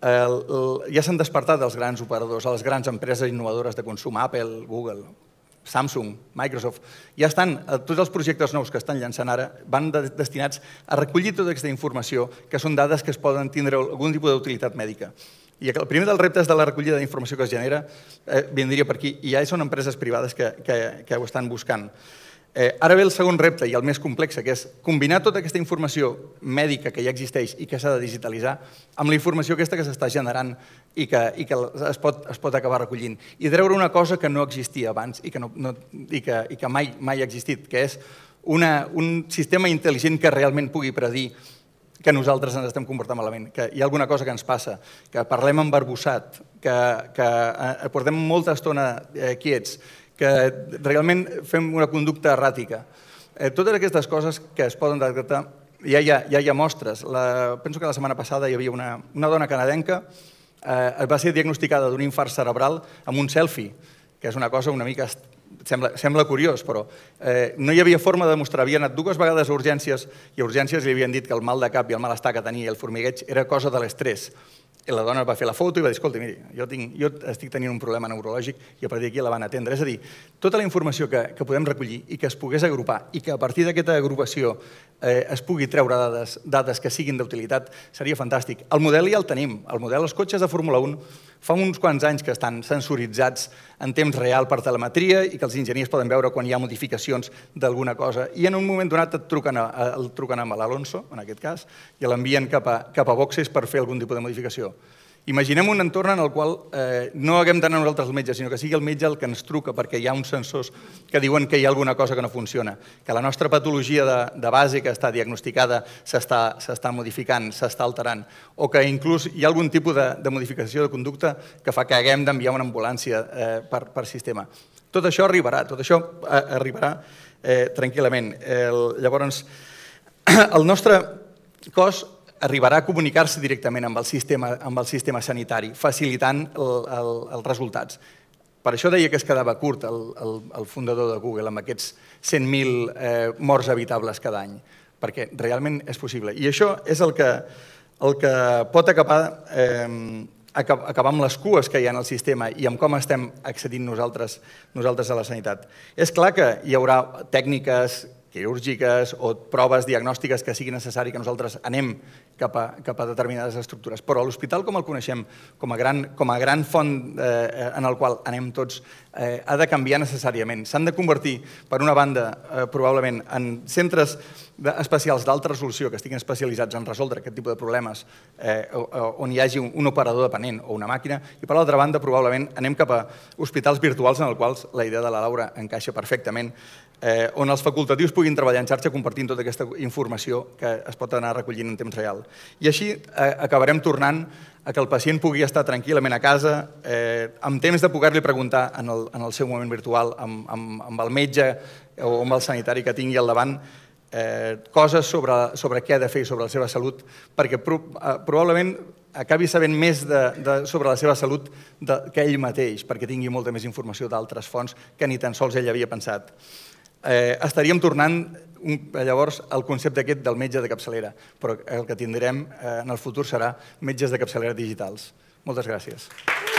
ja s'han despertat els grans operadors, les grans empreses innovadores de consum, Apple, Google, Samsung, Microsoft. Ja estan, tots els projectes nous que estan llançant ara van destinats a recollir tota aquesta informació, que són dades que es poden tindre algun tipus d'utilitat mèdica. I el primer dels reptes de la recollida d'informació que es genera vindria per aquí, i ja són empreses privades que ho estan buscant. Ara ve el segon repte i el més complex, que és combinar tota aquesta informació mèdica que ja existeix i que s'ha de digitalitzar amb la informació aquesta que s'està generant i que es pot acabar recollint. I treure una cosa que no existia abans i que mai ha existit, que és un sistema intel·ligent que realment pugui predir que nosaltres ens estem comportant malament, que hi ha alguna cosa que ens passa, que parlem embarbussat, que portem molta estona quiets, que realment fem una conducta erràtica. Totes aquestes coses que es poden detectar, ja hi ha mostres. Penso que la setmana passada hi havia una dona canadenca, va ser diagnosticada d'un infart cerebral amb un selfie, que és una cosa una mica... Sembla curiós, però no hi havia forma de demostrar. Havia anat 2 vegades a urgències i a urgències li havien dit que el mal de cap i el malestar que tenia i el formigueig era cosa de l'estrès. I la dona va fer la foto i va dir, escolta, miri, jo estic tenint un problema neurològic i a partir d'aquí la van atendre. És a dir, tota la informació que podem recollir i que es pogués agrupar i que a partir d'aquesta agrupació es pugui treure dades que siguin d'utilitat seria fantàstic. El model ja el tenim. El model, els cotxes de Fórmula 1, fa uns quants anys que estan sensoritzats en temps real per telemetria i que els enginyers poden veure quan hi ha modificacions d'alguna cosa i en un moment donat et truquen amb l'Alonso, en aquest cas, i l'envien cap a boxes per fer algun tipus de modificació. Imaginem un entorn en el qual no haguem d'anar nosaltres al metge, sinó que sigui el metge el que ens truca perquè hi ha uns sensors que diuen que hi ha alguna cosa que no funciona, que la nostra patologia de base que està diagnosticada s'està modificant, s'està alterant, o que inclús hi ha algun tipus de modificació de conducta que fa que haguem d'enviar una ambulància per sistema. Tot això arribarà tranquil·lament. Llavors, el nostre cos arribarà a comunicar-se directament amb el sistema sanitari, facilitant els resultats. Per això deia que es quedava curt el fundador de Google amb aquests 100.000 morts evitables cada any, perquè realment és possible. I això és el que pot acabar amb les cues que hi ha en el sistema i amb com estem accedint nosaltres a la sanitat. És clar que hi haurà tècniques quirúrgiques o proves diagnòstiques que sigui necessari que nosaltres anem cap a determinades estructures. Però l'hospital, com el coneixem, com a gran font en el qual anem tots, ha de canviar necessàriament. S'han de convertir, per una banda, probablement, en centres especials d'alta resolució que estiguin especialitzats en resoldre aquest tipus de problemes on hi hagi un operador dependent o una màquina, i per l'altra banda, probablement, anem cap a hospitals virtuals en els quals la idea de la Laura encaixa perfectament, on els facultatius puguin treballar en xarxa compartint tota aquesta informació que es pot anar recollint en temps real. I així acabarem tornant a que el pacient pugui estar tranquil·lament a casa, amb temps de poder-li preguntar en el seu moment virtual amb el metge o amb el sanitari que tingui al davant coses sobre què ha de fer sobre la seva salut, perquè probablement acabi sabent més sobre la seva salut que ell mateix, perquè tingui molta més informació d'altres fonts que ni tan sols ell havia pensat. Estaríem tornant llavors al concepte aquest del metge de capçalera, però el que tindrem en el futur serà metges de capçalera digitals. Moltes gràcies.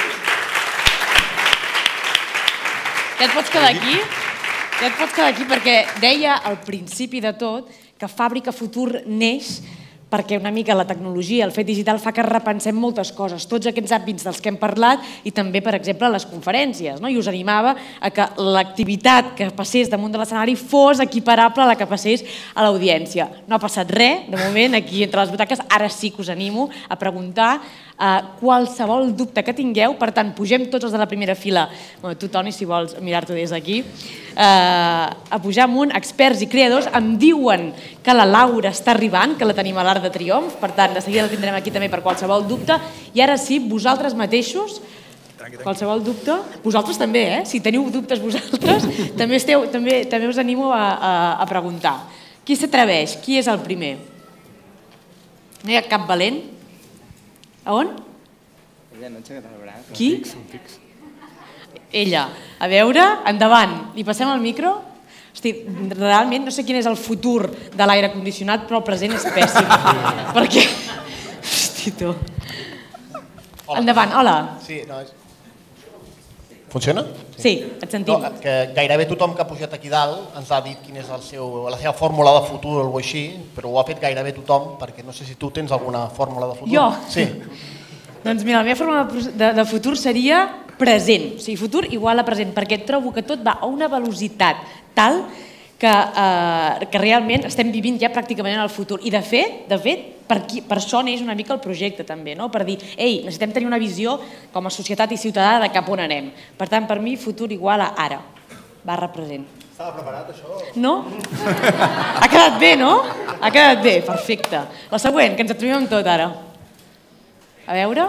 Ja et pots quedar aquí? Ja et pots quedar aquí perquè deia al principi de tot que Fàbrica Futur neix perquè una mica la tecnologia, el fet digital fa que repensem moltes coses, tots aquests àmbits dels que hem parlat i també, per exemple, les conferències. I us animava a que l'activitat que passés damunt de l'escenari fos equiparable a la que passés a l'audiència. No ha passat res, de moment, aquí entre les butaques. Ara sí que us animo a preguntar qualsevol dubte que tingueu. Per tant, pugem tots els de la primera fila, tu, Toni, si vols mirar-t'ho des d'aquí, a pujar amunt, experts i creadors. Em diuen que la Laura està arribant, que la tenim a l'Arc de Triomf, per tant, de seguida la tindrem aquí també per qualsevol dubte. I ara sí, vosaltres mateixos, qualsevol dubte, vosaltres també, si teniu dubtes vosaltres, també us animo a preguntar. Qui s'atreveix? Qui és el primer? No hi ha cap valent? A on? Qui? Ella. A veure, endavant. Li passem el micro? Hosti, realment no sé quin és el futur de l'aire condicionat, però el present és pèssim. Perquè... Hosti, tu. Endavant, hola. Sí, no és... Funciona? Sí, et sentim. Que gairebé tothom que ha pujat aquí dalt ens ha dit quina és la seva fórmula de futur o alguna així, però ho ha fet gairebé tothom, perquè no sé si tu tens alguna fórmula de futur. Jo? Sí. Doncs mira, la meva fórmula de futur seria present. O sigui, futur igual a present, perquè trobo que tot va a una velocitat tal que realment estem vivint ja pràcticament en el futur. I de fet, per això neix una mica el projecte també, per dir, ei, necessitem tenir una visió com a societat i ciutadà de cap on anem. Per tant, per mi, futur igual a ara, /present. Estava preparat, això? No? Ha quedat bé, no? Ha quedat bé, perfecte. La següent, que ens atrevim amb tot ara. A veure?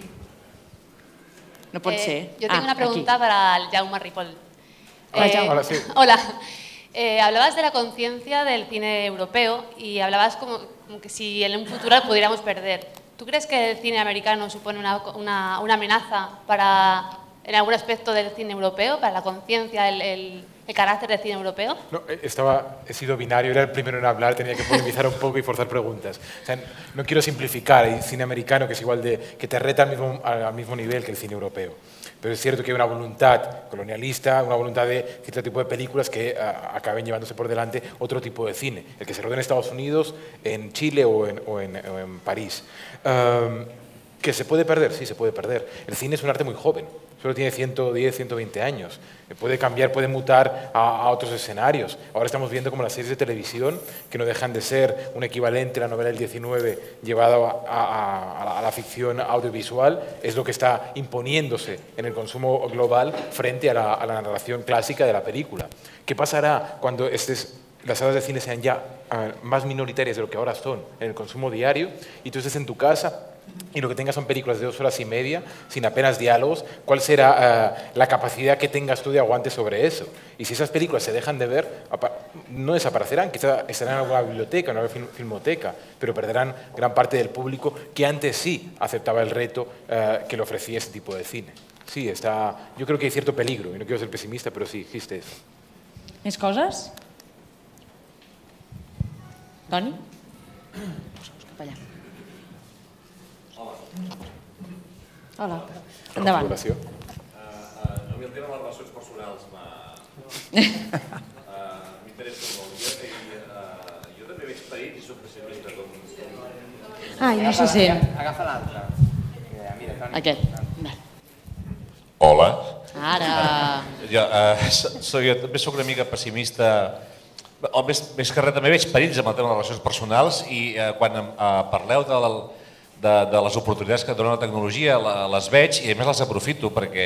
No pot ser. Yo tengo una pregunta para el Jaume Ripoll. Hola, sí. Hola. Hablabas de la conciencia del cine europeo y hablabas como que si en un futuro lo pudiéramos perder. ¿Tú crees que el cine americano supone una amenaza en algún aspecto del cine europeo, para la conciencia, el carácter del cine europeo? No, he sido binario, era el primero en hablar, tenía que polemizar un poco y forzar preguntas. O sea, no quiero simplificar, hay cine americano que es igual que te reta al mismo nivel que el cine europeo. Pero es cierto que hay una voluntad colonialista, una voluntad de cierto tipo de películas que acaben llevándose por delante otro tipo de cine, el que se rodea en Estados Unidos, en Chile o en París. ¿Que se puede perder? Sí, se puede perder. El cine es un arte muy joven, solo tiene 110, 120 años. Puede cambiar, puede mutar a otros escenarios. Ahora estamos viendo como las series de televisión, que no dejan de ser un equivalente a la novela del 19 llevado a la ficción audiovisual, es lo que está imponiéndose en el consumo global frente a la narración clásica de la película. ¿Qué pasará cuando las salas de cine sean ya más minoritarias de lo que ahora son en el consumo diario, y tú estés en tu casa y lo que tengas son películas de 2 horas y media, sin apenas diálogos, ¿cuál será la capacidad que tengas tú de aguante sobre eso? Y si esas películas se dejan de ver, no desaparecerán, quizá estarán en alguna biblioteca, en alguna filmoteca, pero perderán gran parte del público que antes sí aceptaba el reto que le ofrecía ese tipo de cine. Sí, yo creo que hay cierto peligro, y no quiero ser pesimista, pero sí, existe eso. Més coses? Toni? Hola. Endavant. A mi el tema de les relacions personals m'interessa molt. Jo també veig perit i soc pessimista. Ai, no se sent. Agafa l'altre. Aquest. Hola. Ara. Jo també soc una mica pessimista. Més que res, també veig perills amb el tema de les relacions personals i quan parleu de les oportunitats que dona la tecnologia, les veig i a més les aprofito perquè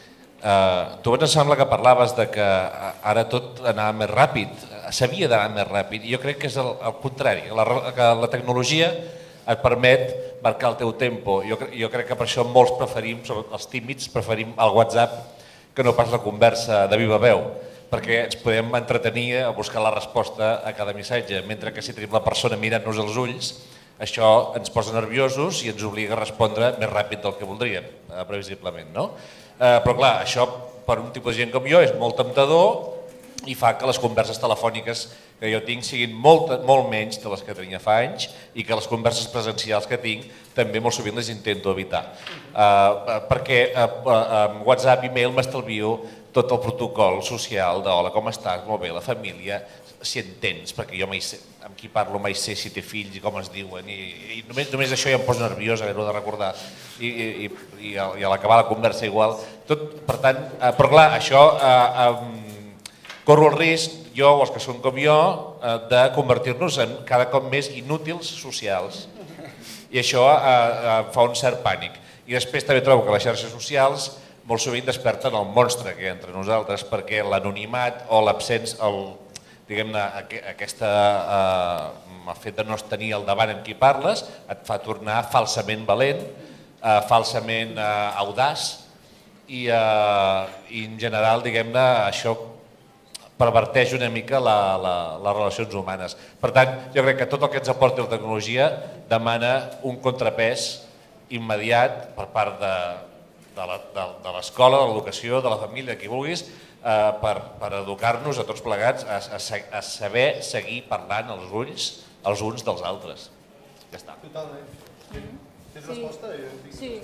tu abans em sembla que parlaves de que ara tot anava més ràpid, s'havia d'anar més ràpid i jo crec que és el contrari, que la tecnologia et permet marcar el teu tempo. Jo crec que per això molts preferim, sobretot els tímids, preferim el WhatsApp que no pas la conversa de viva veu, perquè ens podem entretenir a buscar la resposta a cada missatge, mentre que si tenim la persona mirant-nos als ulls, això ens posa nerviosos i ens obliga a respondre més ràpid del que voldríem, previsiblement. Però clar, això per un tipus de gent com jo és molt temptador i fa que les converses telefòniques que jo tinc siguin molt menys de les que tenia fa anys i que les converses presencials que tinc també molt sovint les intento evitar. Perquè amb WhatsApp i mail m'estalvio tot el protocol social de hola, com estàs, molt bé, la família, si entens, perquè jo amb qui parlo mai sé si té fills i com es diuen i només això ja em posa nerviós haver-ho de recordar i a l'acabar la conversa igual. Per tant, però clar, això corro el risc, jo o els que són com jo, de convertir-nos en cada cop més inútils socials i això fa un cert pànic. I després també trobo que les xarxes socials molt sovint desperten el monstre que hi ha entre nosaltres perquè l'anonimat o l'absència, diguem-ne, el fet de no tenir al davant amb qui parles et fa tornar falsament valent, falsament audaç i en general, diguem-ne, això perverteix una mica les relacions humanes. Per tant, jo crec que tot el que ens aporti la tecnologia demana un contrapès immediat per part de l'escola, de l'educació, de la família, de qui vulguis, per educar-nos a tots plegats a saber seguir parlant els ulls els uns dels altres. Ja està. Totalment. Tens resposta? Sí.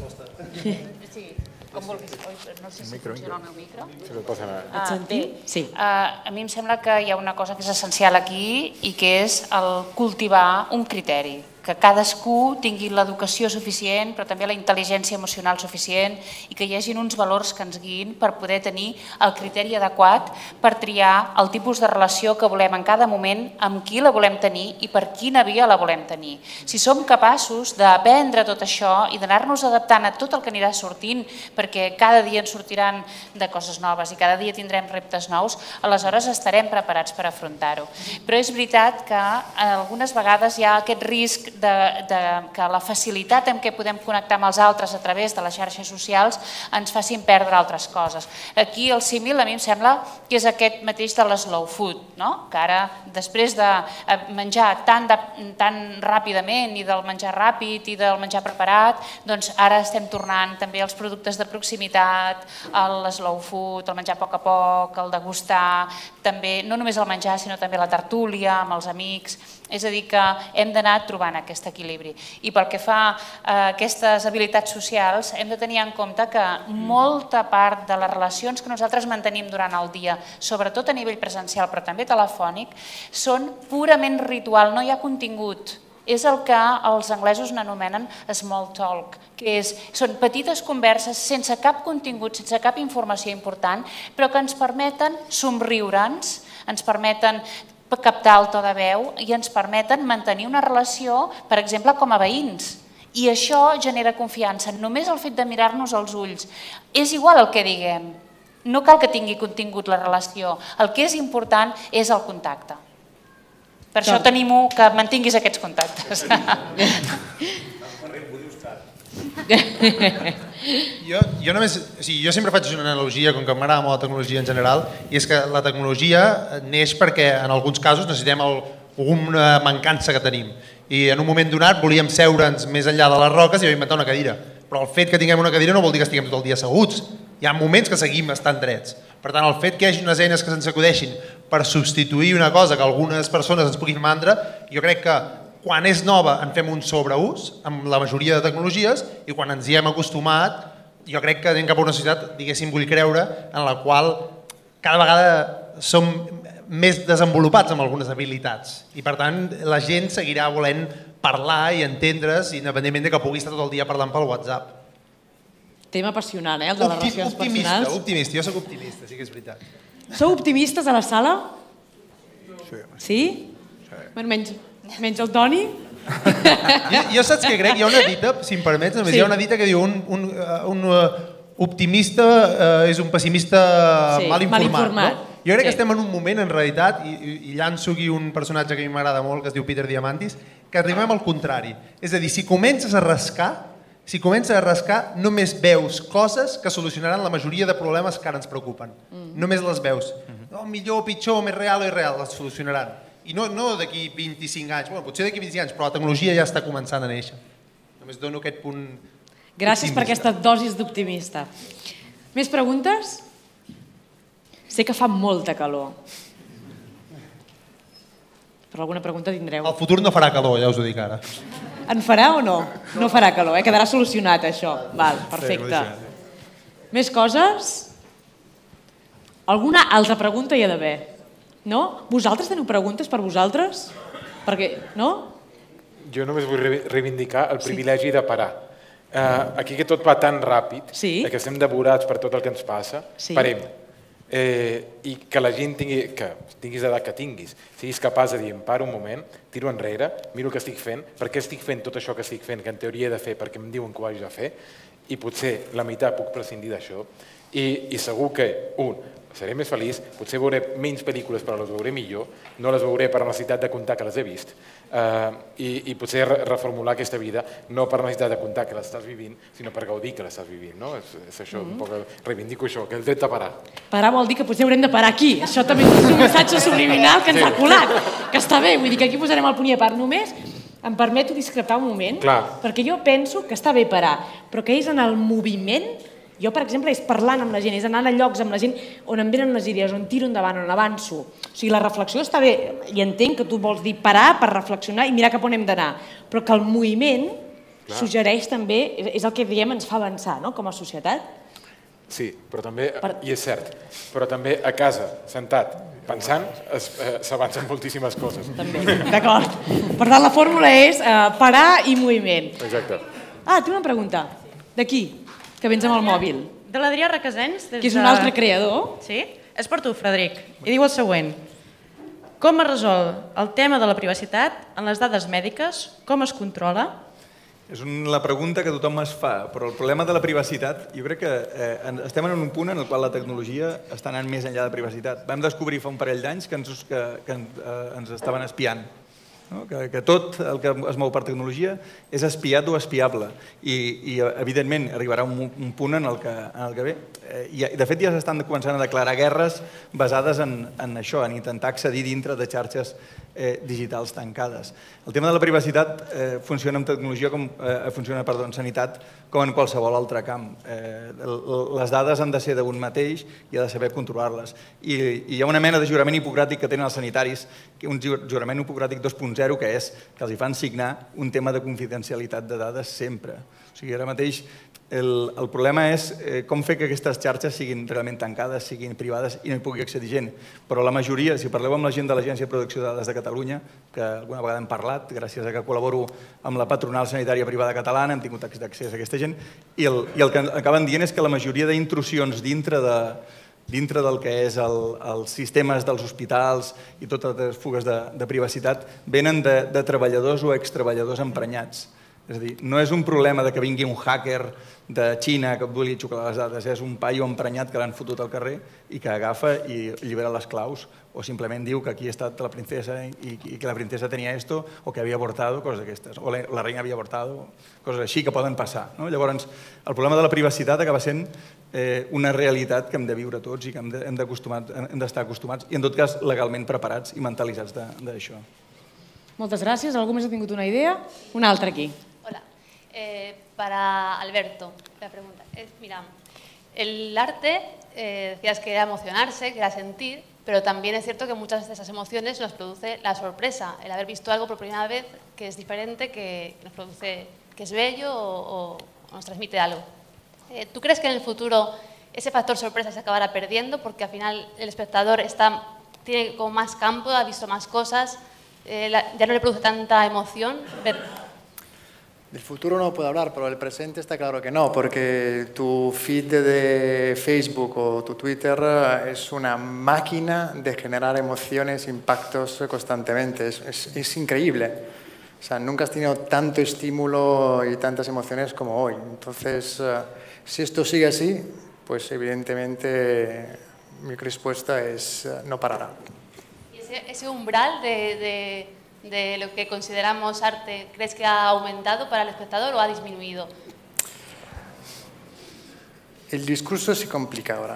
Com vulguis. No sé si funciona el meu micro. Et sentim? Sí. A mi em sembla que hi ha una cosa que és essencial aquí i que és el cultivar un criteri, que cadascú tingui l'educació suficient, però també la intel·ligència emocional suficient i que hi hagin uns valors que ens guiïn per poder tenir el criteri adequat per triar el tipus de relació que volem en cada moment, amb qui la volem tenir i per quina via la volem tenir. Si som capaços d'aprendre tot això i d'anar-nos adaptant a tot el que anirà sortint, perquè cada dia ens sortiran de coses noves i cada dia tindrem reptes nous, aleshores estarem preparats per afrontar-ho. Però és veritat que algunes vegades hi ha aquest risc que la facilitat amb què podem connectar amb els altres a través de les xarxes socials ens facin perdre altres coses. Aquí el símil a mi em sembla que és aquest mateix de l'slow food, que ara després de menjar tan ràpidament i del menjar ràpid i del menjar preparat, doncs ara estem tornant també als productes de proximitat, l'slow food, el menjar a poc, el degustar, també no només el menjar sinó també la tertúlia amb els amics, és a dir que hem d'anar trobant aquest equilibri. I pel que fa a aquestes habilitats socials hem de tenir en compte que molta part de les relacions que nosaltres mantenim durant el dia, sobretot a nivell presencial però també telefònic, són purament ritual, no hi ha contingut. És el que els anglesos n'anomenen small talk, que són petites converses sense cap contingut, sense cap informació important, però que ens permeten somriure'ns, ens permeten captar el to de veu i ens permeten mantenir una relació, per exemple, com a veïns. I això genera confiança, només el fet de mirar-nos als ulls. És igual el que diguem, no cal que tingui contingut la relació, el que és important és el contacte. Per això t'animo que mantinguis aquests contactes. Jo sempre faig una analogia, com que m'agrada molt la tecnologia en general, i és que la tecnologia neix perquè en alguns casos necessitem alguna mancança que tenim. I en un moment donat volíem seure'ns més enllà de les roques i vam inventar una cadira. Però el fet que tinguem una cadira no vol dir que estiguem tot el dia asseguts. Hi ha moments que seguim estant drets. Per tant, el fet que hi hagi unes eines que se'ns acudeixin per substituir una cosa que algunes persones ens puguin mandra, jo crec que quan és nova en fem un sobreús amb la majoria de tecnologies i quan ens hi hem acostumat, jo crec que anem cap a una societat, diguéssim, vull creure, en la qual cada vegada som més desenvolupats amb algunes habilitats i per tant la gent seguirà volent parlar i entendre's independentment de que pugui estar tot el dia parlant pel WhatsApp. Tema apassionant, el de les relacions personals. Optimista, jo soc optimista, sí que és veritat. Sou optimistes a la sala? Sí? Menys el Toni? Jo saps què crec? Hi ha una dita, si em permets, hi ha una dita que diu un optimista és un pessimista mal informat. Jo crec que estem en un moment, en realitat, i llanço aquí un personatge que a mi m'agrada molt, que es diu Peter Diamandis, que arribem al contrari. És a dir, si comences a rascar, només veus coses que solucionaran la majoria de problemes que ara ens preocupen. Només les veus. Millor, pitjor, més real o irreal, les solucionaran. I no d'aquí 25 anys, potser d'aquí 25 anys, però la tecnologia ja està començant a néixer. Només dono aquest punt optimista. Gràcies per aquesta dosis d'optimista. Més preguntes? Sé que fa molta calor. Però alguna pregunta tindreu. El futur no farà calor, ja us ho dic ara. En farà o no? No farà calor, quedarà solucionat això. Val, perfecte. Més coses? Alguna altra pregunta hi ha d'haver? No? Vosaltres teniu preguntes per vosaltres? Perquè, no? Jo només vull reivindicar el privilegi de parar. Aquí que tot va tan ràpid, que estem devorats per tot el que ens passa, parem. I que la gent tinguis l'edat que tinguis, siguis capaç de dir, em paro un moment, tiro enrere, miro el que estic fent, per què estic fent tot això que estic fent, que en teoria he de fer perquè em diuen que ho hagi de fer, i potser la meitat puc prescindir d'això, i segur que, seré més feliç, potser veuré menys pel·lícules però les veuré millor, no les veuré per la necessitat de comptar que les he vist, i potser reformular aquesta vida no per la necessitat de comptar que l'estàs vivint, sinó per gaudir que l'estàs vivint. És això, un poc reivindico això, que el dret a parar. Parar vol dir que potser haurem de parar aquí. Això també és un missatge subliminal que ens ha colat, que està bé, vull dir que aquí posarem el punt i a part. Només em permeto discrepar un moment, perquè jo penso que està bé parar, però que és en el moviment. Jo, per exemple, és parlant amb la gent, és anar a llocs amb la gent on em venen les idees, on tiro endavant, on avanço. O sigui, la reflexió està bé, i entenc que tu vols dir parar per reflexionar i mirar cap on hem d'anar, però que el moviment suggereix també, és el que diem ens fa avançar, no?, com a societat. Sí, però també, i és cert, però també a casa, sentat, pensant, s'avancen moltíssimes coses. D'acord. Per tant, la fórmula és parar i moviment. Exacte. Ah, té una pregunta. D'aquí. Que vens amb el mòbil. De l'Adrià Requesens. Que és un altre creador. Sí? És per tu, Frederic. I diu el següent. Com es resol el tema de la privacitat en les dades mèdiques? Com es controla? És la pregunta que tothom es fa, però el problema de la privacitat, jo crec que estem en un punt en el qual la tecnologia està anant més enllà de privacitat. Vam descobrir fa un parell d'anys que ens estaven espiant. Que tot el que es mou per tecnologia és espiat o espiable i evidentment arribarà un punt en el que ve. De fet ja s'estan començant a declarar guerres basades en això, en intentar accedir dintre de xarxes digitals tancades. El tema de la privacitat funciona en tecnologia funciona en sanitat com en qualsevol altre camp. Les dades han de ser d'un mateix i ha de saber controlar-les. I hi ha una mena de jurament hipocràtic que tenen els sanitaris, un jurament hipocràtic 2.0, que és que els fan signar un tema de confidencialitat de dades sempre. O sigui, ara mateix el problema és com fer que aquestes xarxes siguin realment tancades, siguin privades i no hi pugui accedir gent. Però la majoria, si parleu amb la gent de l'Agència de Protecció de Dades de Catalunya, que alguna vegada hem parlat, gràcies a que col·laboro amb la patronal sanitària privada catalana, hem tingut accés a aquesta gent, i el que acaben dient és que la majoria d'intrusions dintre del que és els sistemes dels hospitals i totes les fugues de privacitat venen de treballadors o extreballadors emprenyats. És a dir, no és un problema que vingui un hacker de Xina que vulgui xuclar les dades, és un paio emprenyat que l'han fotut al carrer i que agafa i llibera les claus o simplement diu que aquí ha estat la princesa i que la princesa tenia esto, o que havia avortado, coses d'aquestes, o la reina havia avortado, coses així que poden passar. Llavors, el problema de la privacitat acaba sent una realitat que hem de viure tots i que hem d'estar acostumats i, en tot cas, legalment preparats i mentalitzats d'això. Moltes gràcies. Algú més ha tingut una idea? Una altra aquí. Hola. Para Alberto, la pregunta es, mira, el arte, decías que era emocionarse, que era sentir, pero también es cierto que muchas de esas emociones nos produce la sorpresa, el haber visto algo por primera vez que es diferente, que nos produce, que es bello o nos transmite algo. ¿Tú crees que en el futuro ese factor sorpresa se acabará perdiendo porque al final el espectador tiene como más campo, ha visto más cosas, ya no le produce tanta emoción ver? Del futuro no puedo hablar, pero el presente está claro que no, porque tu feed de Facebook o tu Twitter es una máquina de generar emociones, impactos constantemente. Es increíble. O sea, nunca has tenido tanto estímulo y tantas emociones como hoy. Entonces, si esto sigue así, pues evidentemente mi respuesta es no parará. ¿Y ese umbral de lo que consideramos arte, crees que ha aumentado para el espectador o ha disminuido? El discurso se complica ahora.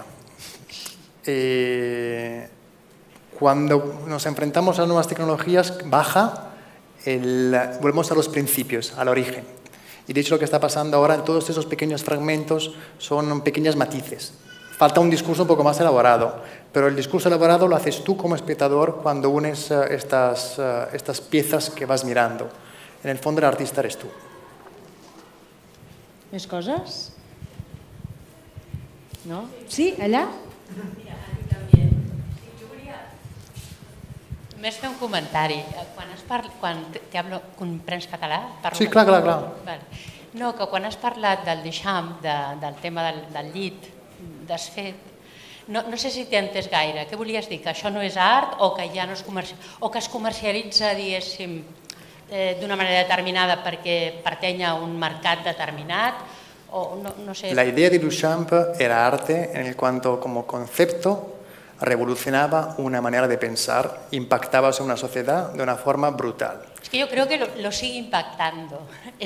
Cuando nos enfrentamos a nuevas tecnologías, volvemos a los principios, al origen. Y de hecho lo que está pasando ahora en todos esos pequeños fragmentos son pequeños matices. Falta un discurso un poco más elaborado, pero el discurso elaborado lo haces tú como espectador cuando unes estas piezas que vas mirando. En el fondo el artista eres tú. Més coses? No? Sí, allà? Jo volia només fer un comentari. Quan comprens català? Sí, clar. No, que quan has parlat del Duchamp, del tema del llit desfet, no sé si t'he entès gaire. Què volies dir? Que això no és art o que ja no es comercialitza, diguéssim, d'una manera determinada perquè pertany a un mercat determinat? No sé. La idea de Duchamp era arte en el cuanto como concepto revolucionaba una manera de pensar, impactaba sobre una sociedad de una forma brutal. Es que yo creo que lo sigue impactando.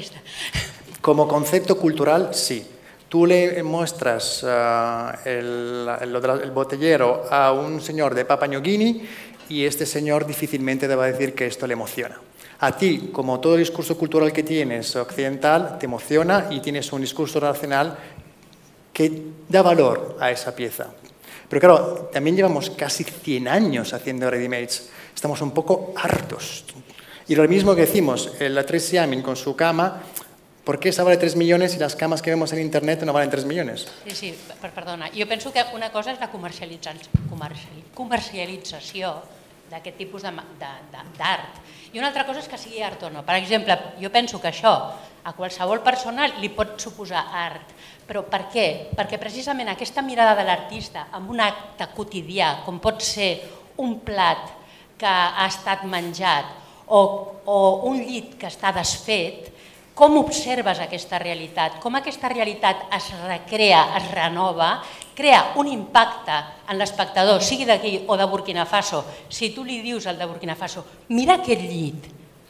Como concepto cultural, sí. Tú le muestras el botellero a un señor de Papua New Guinea y este señor difícilmente te va a decir que esto le emociona. A ti, como todo el discurso cultural que tienes occidental, te emociona y tienes un discurso racional que da valor a esa pieza. Pero claro, también llevamos casi 100 años haciendo ready-mades. Estamos un poco hartos. Y lo mismo que decimos, el Tracy Emin con su cama, ¿por qué esa vale 3 millones y las camas que vemos en internet no valen 3 millones? Sí, perdona. Jo penso que una cosa és la comercialització d'aquest tipus d'art i una altra cosa és que sigui art o no. Per exemple, jo penso que això a qualsevol persona li pot suposar art. Però per què? Perquè precisament aquesta mirada de l'artista amb un acte quotidià, com pot ser un plat que ha estat menjat o un llit que està desfet, com observes aquesta realitat, com aquesta realitat es recrea, es renova, crea un impacte en l'espectador, sigui d'aquí o de Burkina Faso. Si tu li dius al de Burkina Faso, mira aquest llit,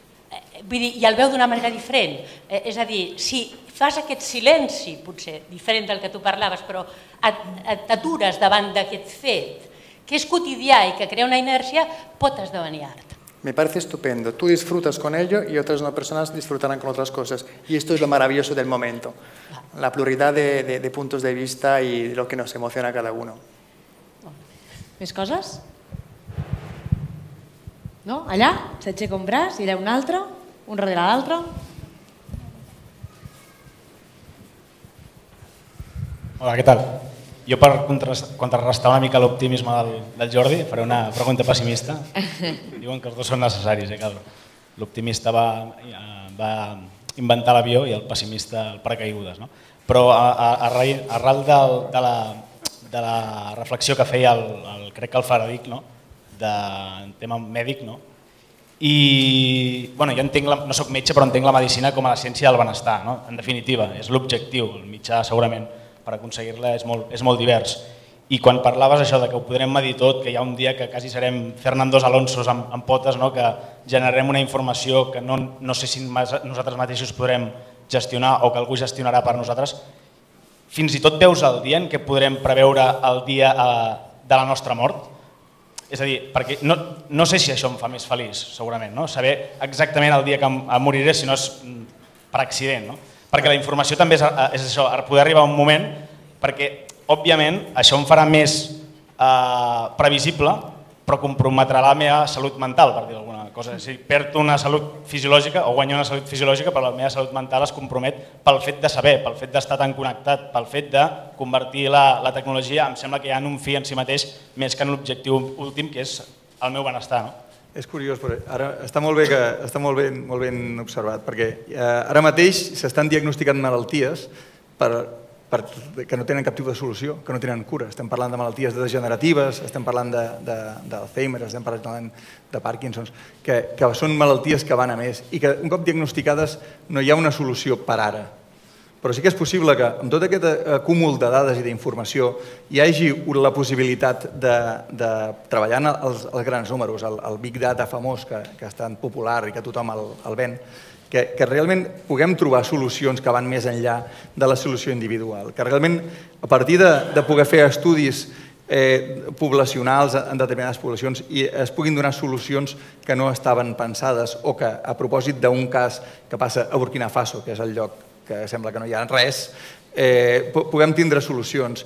i el veu d'una manera diferent. És a dir, si fas aquest silenci, potser diferent del que tu parlaves, però t'atures davant d'aquest fet, que és quotidià i que crea una inèrcia, pot esdevenir art. Me parece estupendo. Tú disfrutas con ello y otras personas disfrutarán con otras cosas. Y esto es lo maravilloso del momento. La pluralidad de puntos de vista y lo que nos emociona a cada uno. Més coses? No? Allà s'aixeca un braç i allà un altre, un darrere l'altre. Hola, què tal? Jo, per contrarrestar una mica l'optimisme del Jordi, faré una pregunta pessimista. Diuen que els dos són necessaris, que l'optimista va inventar l'avió i el pessimista el paracaigudes. Però arrel de la reflexió que feia, crec que el Frederic, del tema mèdic, i jo entenc, no soc metge, però entenc la medicina com a la ciència del benestar, en definitiva, és l'objectiu, el mitjà segurament per aconseguir-la és molt divers. I quan parlaves això de que ho podrem medir tot, que hi ha un dia que quasi serem Fernandos Alonsos amb potes, que generarem una informació que no sé si nosaltres mateixos podrem gestionar o que algú gestionarà per nosaltres, fins i tot veus el dia en què podrem preveure el dia de la nostra mort? És a dir, perquè no sé si això em fa més feliç, segurament, saber exactament el dia que em moriré, si no és per accident. Perquè la informació també és això, poder arribar a un moment, perquè, òbviament, això em farà més previsible, però comprometrà la meva salut mental, per dir alguna cosa. És a dir, perd una salut fisiològica o guanyo una salut fisiològica, però la meva salut mental es compromet pel fet de saber, pel fet d'estar tan connectat, pel fet de convertir la tecnologia, em sembla que ja en un fi en si mateix, més que en l'objectiu últim, que és el meu benestar. És curiós, però ara està molt ben observat, perquè ara mateix s'estan diagnosticant malalties que no tenen cap tipus de solució, que no tenen cura. Estem parlant de malalties degeneratives, estem parlant d'Alzheimer, estem parlant de Parkinson's, que són malalties que van a més i que un cop diagnosticades no hi ha una solució per ara. Però sí que és possible que amb tot aquest acúmul de dades i d'informació hi hagi la possibilitat de treballar en els grans números, el Big Data famós que és tan popular i que tothom el ven, que realment puguem trobar solucions que van més enllà de la solució individual, que realment a partir de poder fer estudis poblacionals en determinades poblacions i es puguin donar solucions que no estaven pensades o que a propòsit d'un cas que passa a Burkina Faso, que és el lloc que sembla que no hi ha res, puguem tindre solucions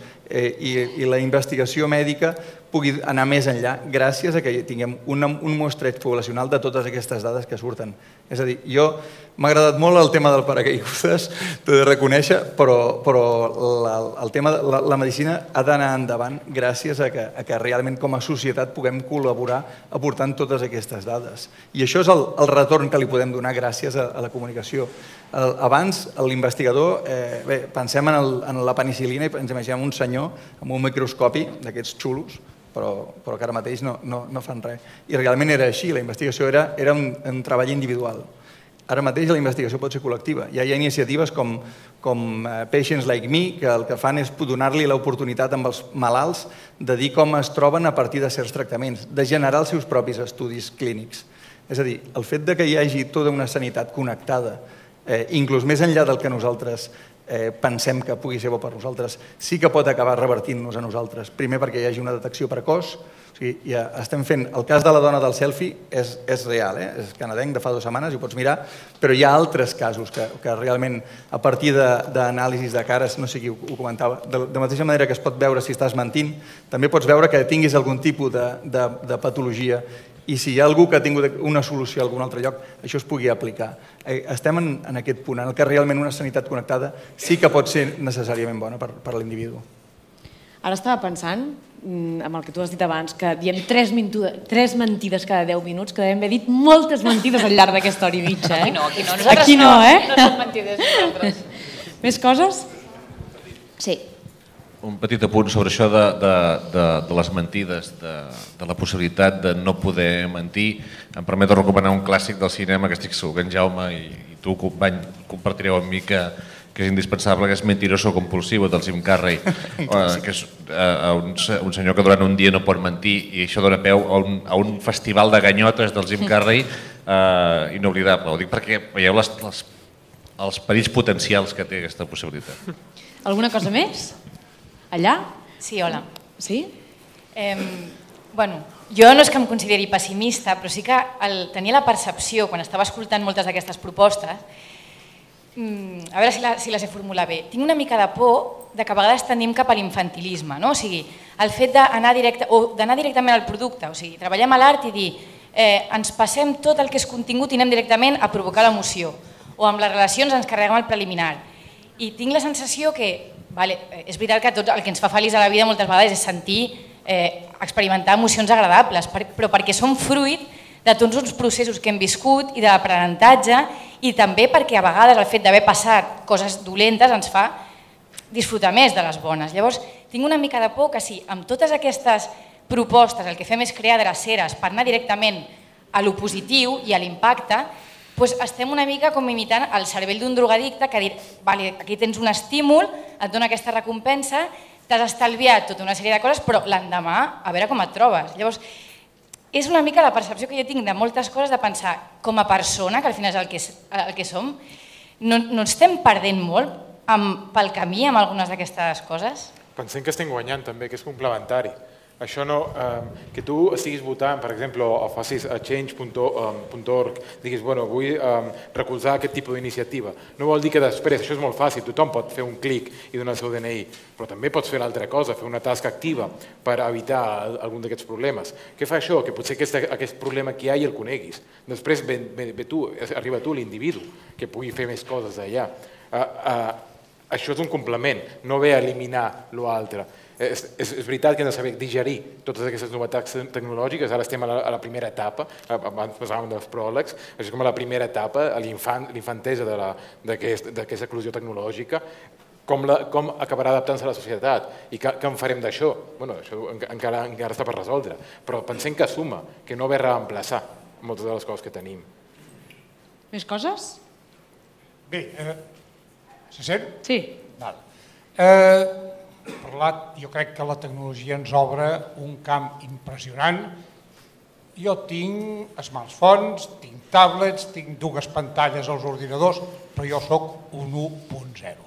i la investigació mèdica pugui anar més enllà gràcies a que tinguem un mostreig poblacional de totes aquestes dades que surten. És a dir, m'ha agradat molt el tema del paracaigudes, t'ho he de reconèixer, però el tema de la medicina ha d'anar endavant gràcies a que realment com a societat puguem col·laborar aportant totes aquestes dades. I això és el retorn que li podem donar gràcies a la comunicació. Abans, l'investigador, pensem en la penicil·lina i ens imaginem un senyor amb un microscopi d'aquests xulos, però que ara mateix no fan res. I realment era així, la investigació era un treball individual. Ara mateix la investigació pot ser col·lectiva. Hi ha iniciatives com Patients Like Me, que el que fan és donar-li l'oportunitat amb els malalts de dir com es troben a partir de certs tractaments, de generar els seus propis estudis clínics. És a dir, el fet que hi hagi tota una sanitat connectada, inclús més enllà del que nosaltres pensem que pugui ser bo per nosaltres, sí que pot acabar revertint-nos a nosaltres. Primer perquè hi hagi una detecció precoç, ja estem fent, el cas de la dona del selfie és real, és canadenc de fa 2 setmanes i ho pots mirar, però hi ha altres casos que realment a partir d'anàlisis de cares, no sé qui ho comentava, de mateixa manera que es pot veure si estàs mentint, també pots veure que tinguis algun tipus de patologia i si hi ha algú que ha tingut una solució a algun altre lloc, això es pugui aplicar. Estem en aquest punt, en què realment una sanitat connectada sí que pot ser necessàriament bona per a l'individu. Ara estava pensant, amb el que tu has dit abans, que diem 3 mentides cada 10 minuts, que devem haver dit moltes mentides al llarg d'aquesta hora i mitja. Aquí no. Nosaltres no som mentides nosaltres. Més coses? Sí. Un petit apunt sobre això de les mentides, de la possibilitat de no poder mentir. Em permeto recomanar un clàssic del cinema que estic segur que en Jaume i tu, company, compartireu amb mi que és indispensable, que és Mentiroso compulsivo, del Jim Carrey, que és un senyor que durant un dia no pot mentir i això dona peu a un festival de ganyotes del Jim Carrey inoblidable. Ho dic perquè veieu els perills potencials que té aquesta possibilitat. Alguna cosa més? Allà? Sí, hola. Sí? Bueno, jo no és que em consideri pessimista, però sí que tenia la percepció, quan estava escoltant moltes d'aquestes propostes, a veure si les he formulat bé, tinc una mica de por que a vegades tendim cap a l'infantilisme, no? O sigui, el fet d'anar directament al producte, o sigui, treballem a l'art i dir ens passem tot el que és contingut i anem directament a provocar l'emoció, o amb les relacions ens carreguem el preliminar. I tinc la sensació que és veritat que tot el que ens fa feliç a la vida moltes vegades és sentir, experimentar emocions agradables, però perquè són fruit de tots uns processos que hem viscut i d'aprenentatge i també perquè a vegades el fet d'haver passat coses dolentes ens fa disfrutar més de les bones. Llavors, tinc una mica de por que si amb totes aquestes propostes el que fem és crear dreceres per anar directament a lo positiu i a l'impacte, estem una mica com imitant el cervell d'un drogadicte que dir, aquí tens un estímul, et dona aquesta recompensa, t'has estalviat tota una sèrie de coses, però l'endemà a veure com et trobes. Llavors, és una mica la percepció que jo tinc de moltes coses, de pensar com a persona, que al final és el que som, no estem perdent molt pel camí amb algunes d'aquestes coses? Pensem que estem guanyant també, que és complementari. Això no, que tu estiguis votant, per exemple, o facis a change.org, diguis, bueno, vull recolzar aquest tipus d'iniciativa. No vol dir que després, això és molt fàcil, tothom pot fer un clic i donar el seu DNI, però també pots fer l'altra cosa, fer una tasca activa per evitar algun d'aquests problemes. Què fa això? Que potser aquest problema que hi ha i el coneguis. Després arriba tu, l'individu, que pugui fer més coses allà. Això és un complement, no ve a eliminar l'altre. És veritat que hem de saber digerir totes aquestes novetats tecnològiques, ara estem a la primera etapa, abans passàvem dels pròlegs, és com a la primera etapa, a l'infantesa d'aquesta eclosió tecnològica, com acabarà adaptant-se a la societat i què en farem d'això? Bé, això encara està per resoldre, però pensem que suma, que no ve a reemplaçar moltes de les coses que tenim. Més coses? Bé, se sent? Sí. Jo crec que la tecnologia ens obre un camp impressionant. Jo tinc smartphones, tinc tablets, tinc dues pantalles als ordinadors, però jo soc un 1.0.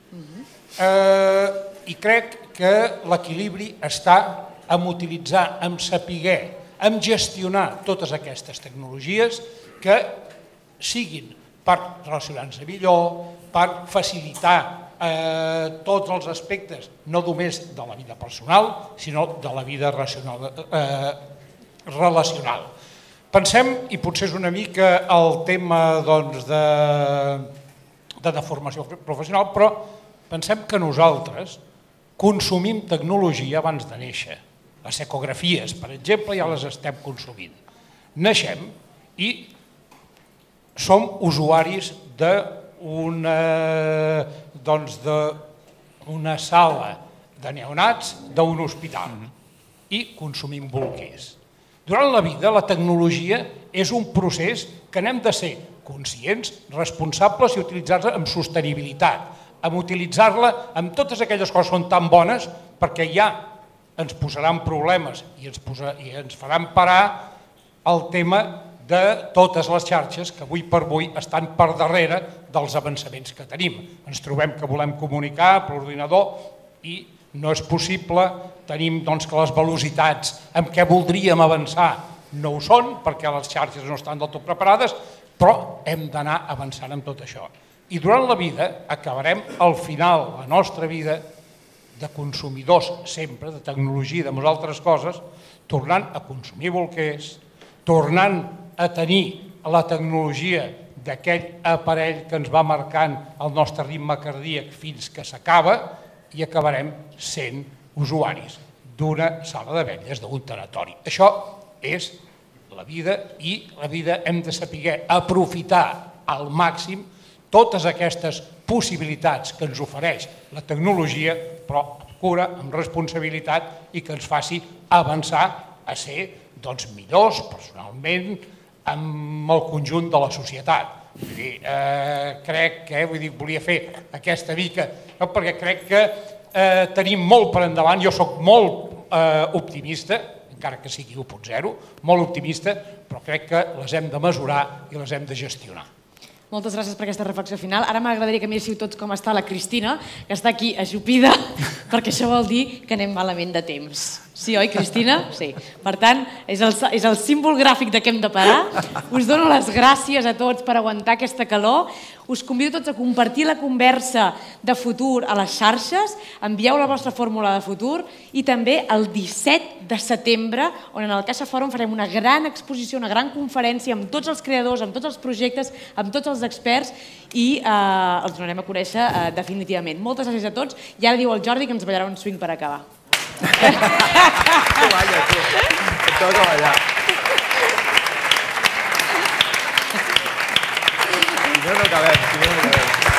I crec que l'equilibri està en utilitzar, en saber, en gestionar totes aquestes tecnologies que siguin per relacionar-nos millor, per facilitar tots els aspectes, no només de la vida personal, sinó de la vida relacional. Pensem, i potser és una mica el tema de formació professional, però pensem que nosaltres consumim tecnologia abans de néixer. Les ecografies, per exemple, ja les estem consumint. Naixem i som usuaris d'una sala de neonats d'un hospital i consumim bolquers. Durant la vida, la tecnologia és un procés que n'hem de ser conscients, responsables i utilitzar-la amb sostenibilitat, amb utilitzar-la amb totes aquelles coses que són tan bones perquè ja ens posaran problemes i ens faran parar el tema de totes les xarxes que avui per avui estan per darrere dels avançaments que tenim. Ens trobem que volem comunicar per l'ordinador i no és possible, tenim que les velocitats amb què voldríem avançar no ho són perquè les xarxes no estan del tot preparades, però hem d'anar avançant amb tot això. I durant la vida acabarem al final, la nostra vida, de consumidors sempre, de tecnologia i de moltes altres coses, tornant a consumir bolquers, tornant a tenir la tecnologia d'aquell aparell que ens va marcant el nostre ritme cardíac fins que s'acaba i acabarem sent usuaris d'una sala de vetlles, d'un tanatori. Això és la vida i la vida hem de saber aprofitar al màxim totes aquestes possibilitats que ens ofereix la tecnologia, però amb cura, amb responsabilitat i que ens faci avançar a ser millors personalment amb el conjunt de la societat. Crec que, volia fer aquesta mica, perquè crec que tenim molt per endavant, jo soc molt optimista, encara que sigui 1.0, molt optimista, però crec que les hem de mesurar i les hem de gestionar. Moltes gràcies per aquesta reflexió final. Ara m'agradaria que miréssiu tots com està la Cristina, que està aquí ajupida, perquè això vol dir que anem malament de temps. Sí, oi, Cristina? Sí. Per tant, és el símbol gràfic de què hem de parar. Us dono les gràcies a tots per aguantar aquesta calor. Us convido tots a compartir la conversa de futur a les xarxes, envieu la vostra fórmula de futur i també el 17 de setembre, on en el Caixa Fòrum farem una gran exposició, una gran conferència amb tots els creadors, amb tots els projectes, amb tots els experts i els donarem a conèixer definitivament. Moltes gràcies a tots i ara diu el Jordi que ens ballarà un swing per acabar. Tu vaya, tu. Et toca ballar. Si no, no acabem.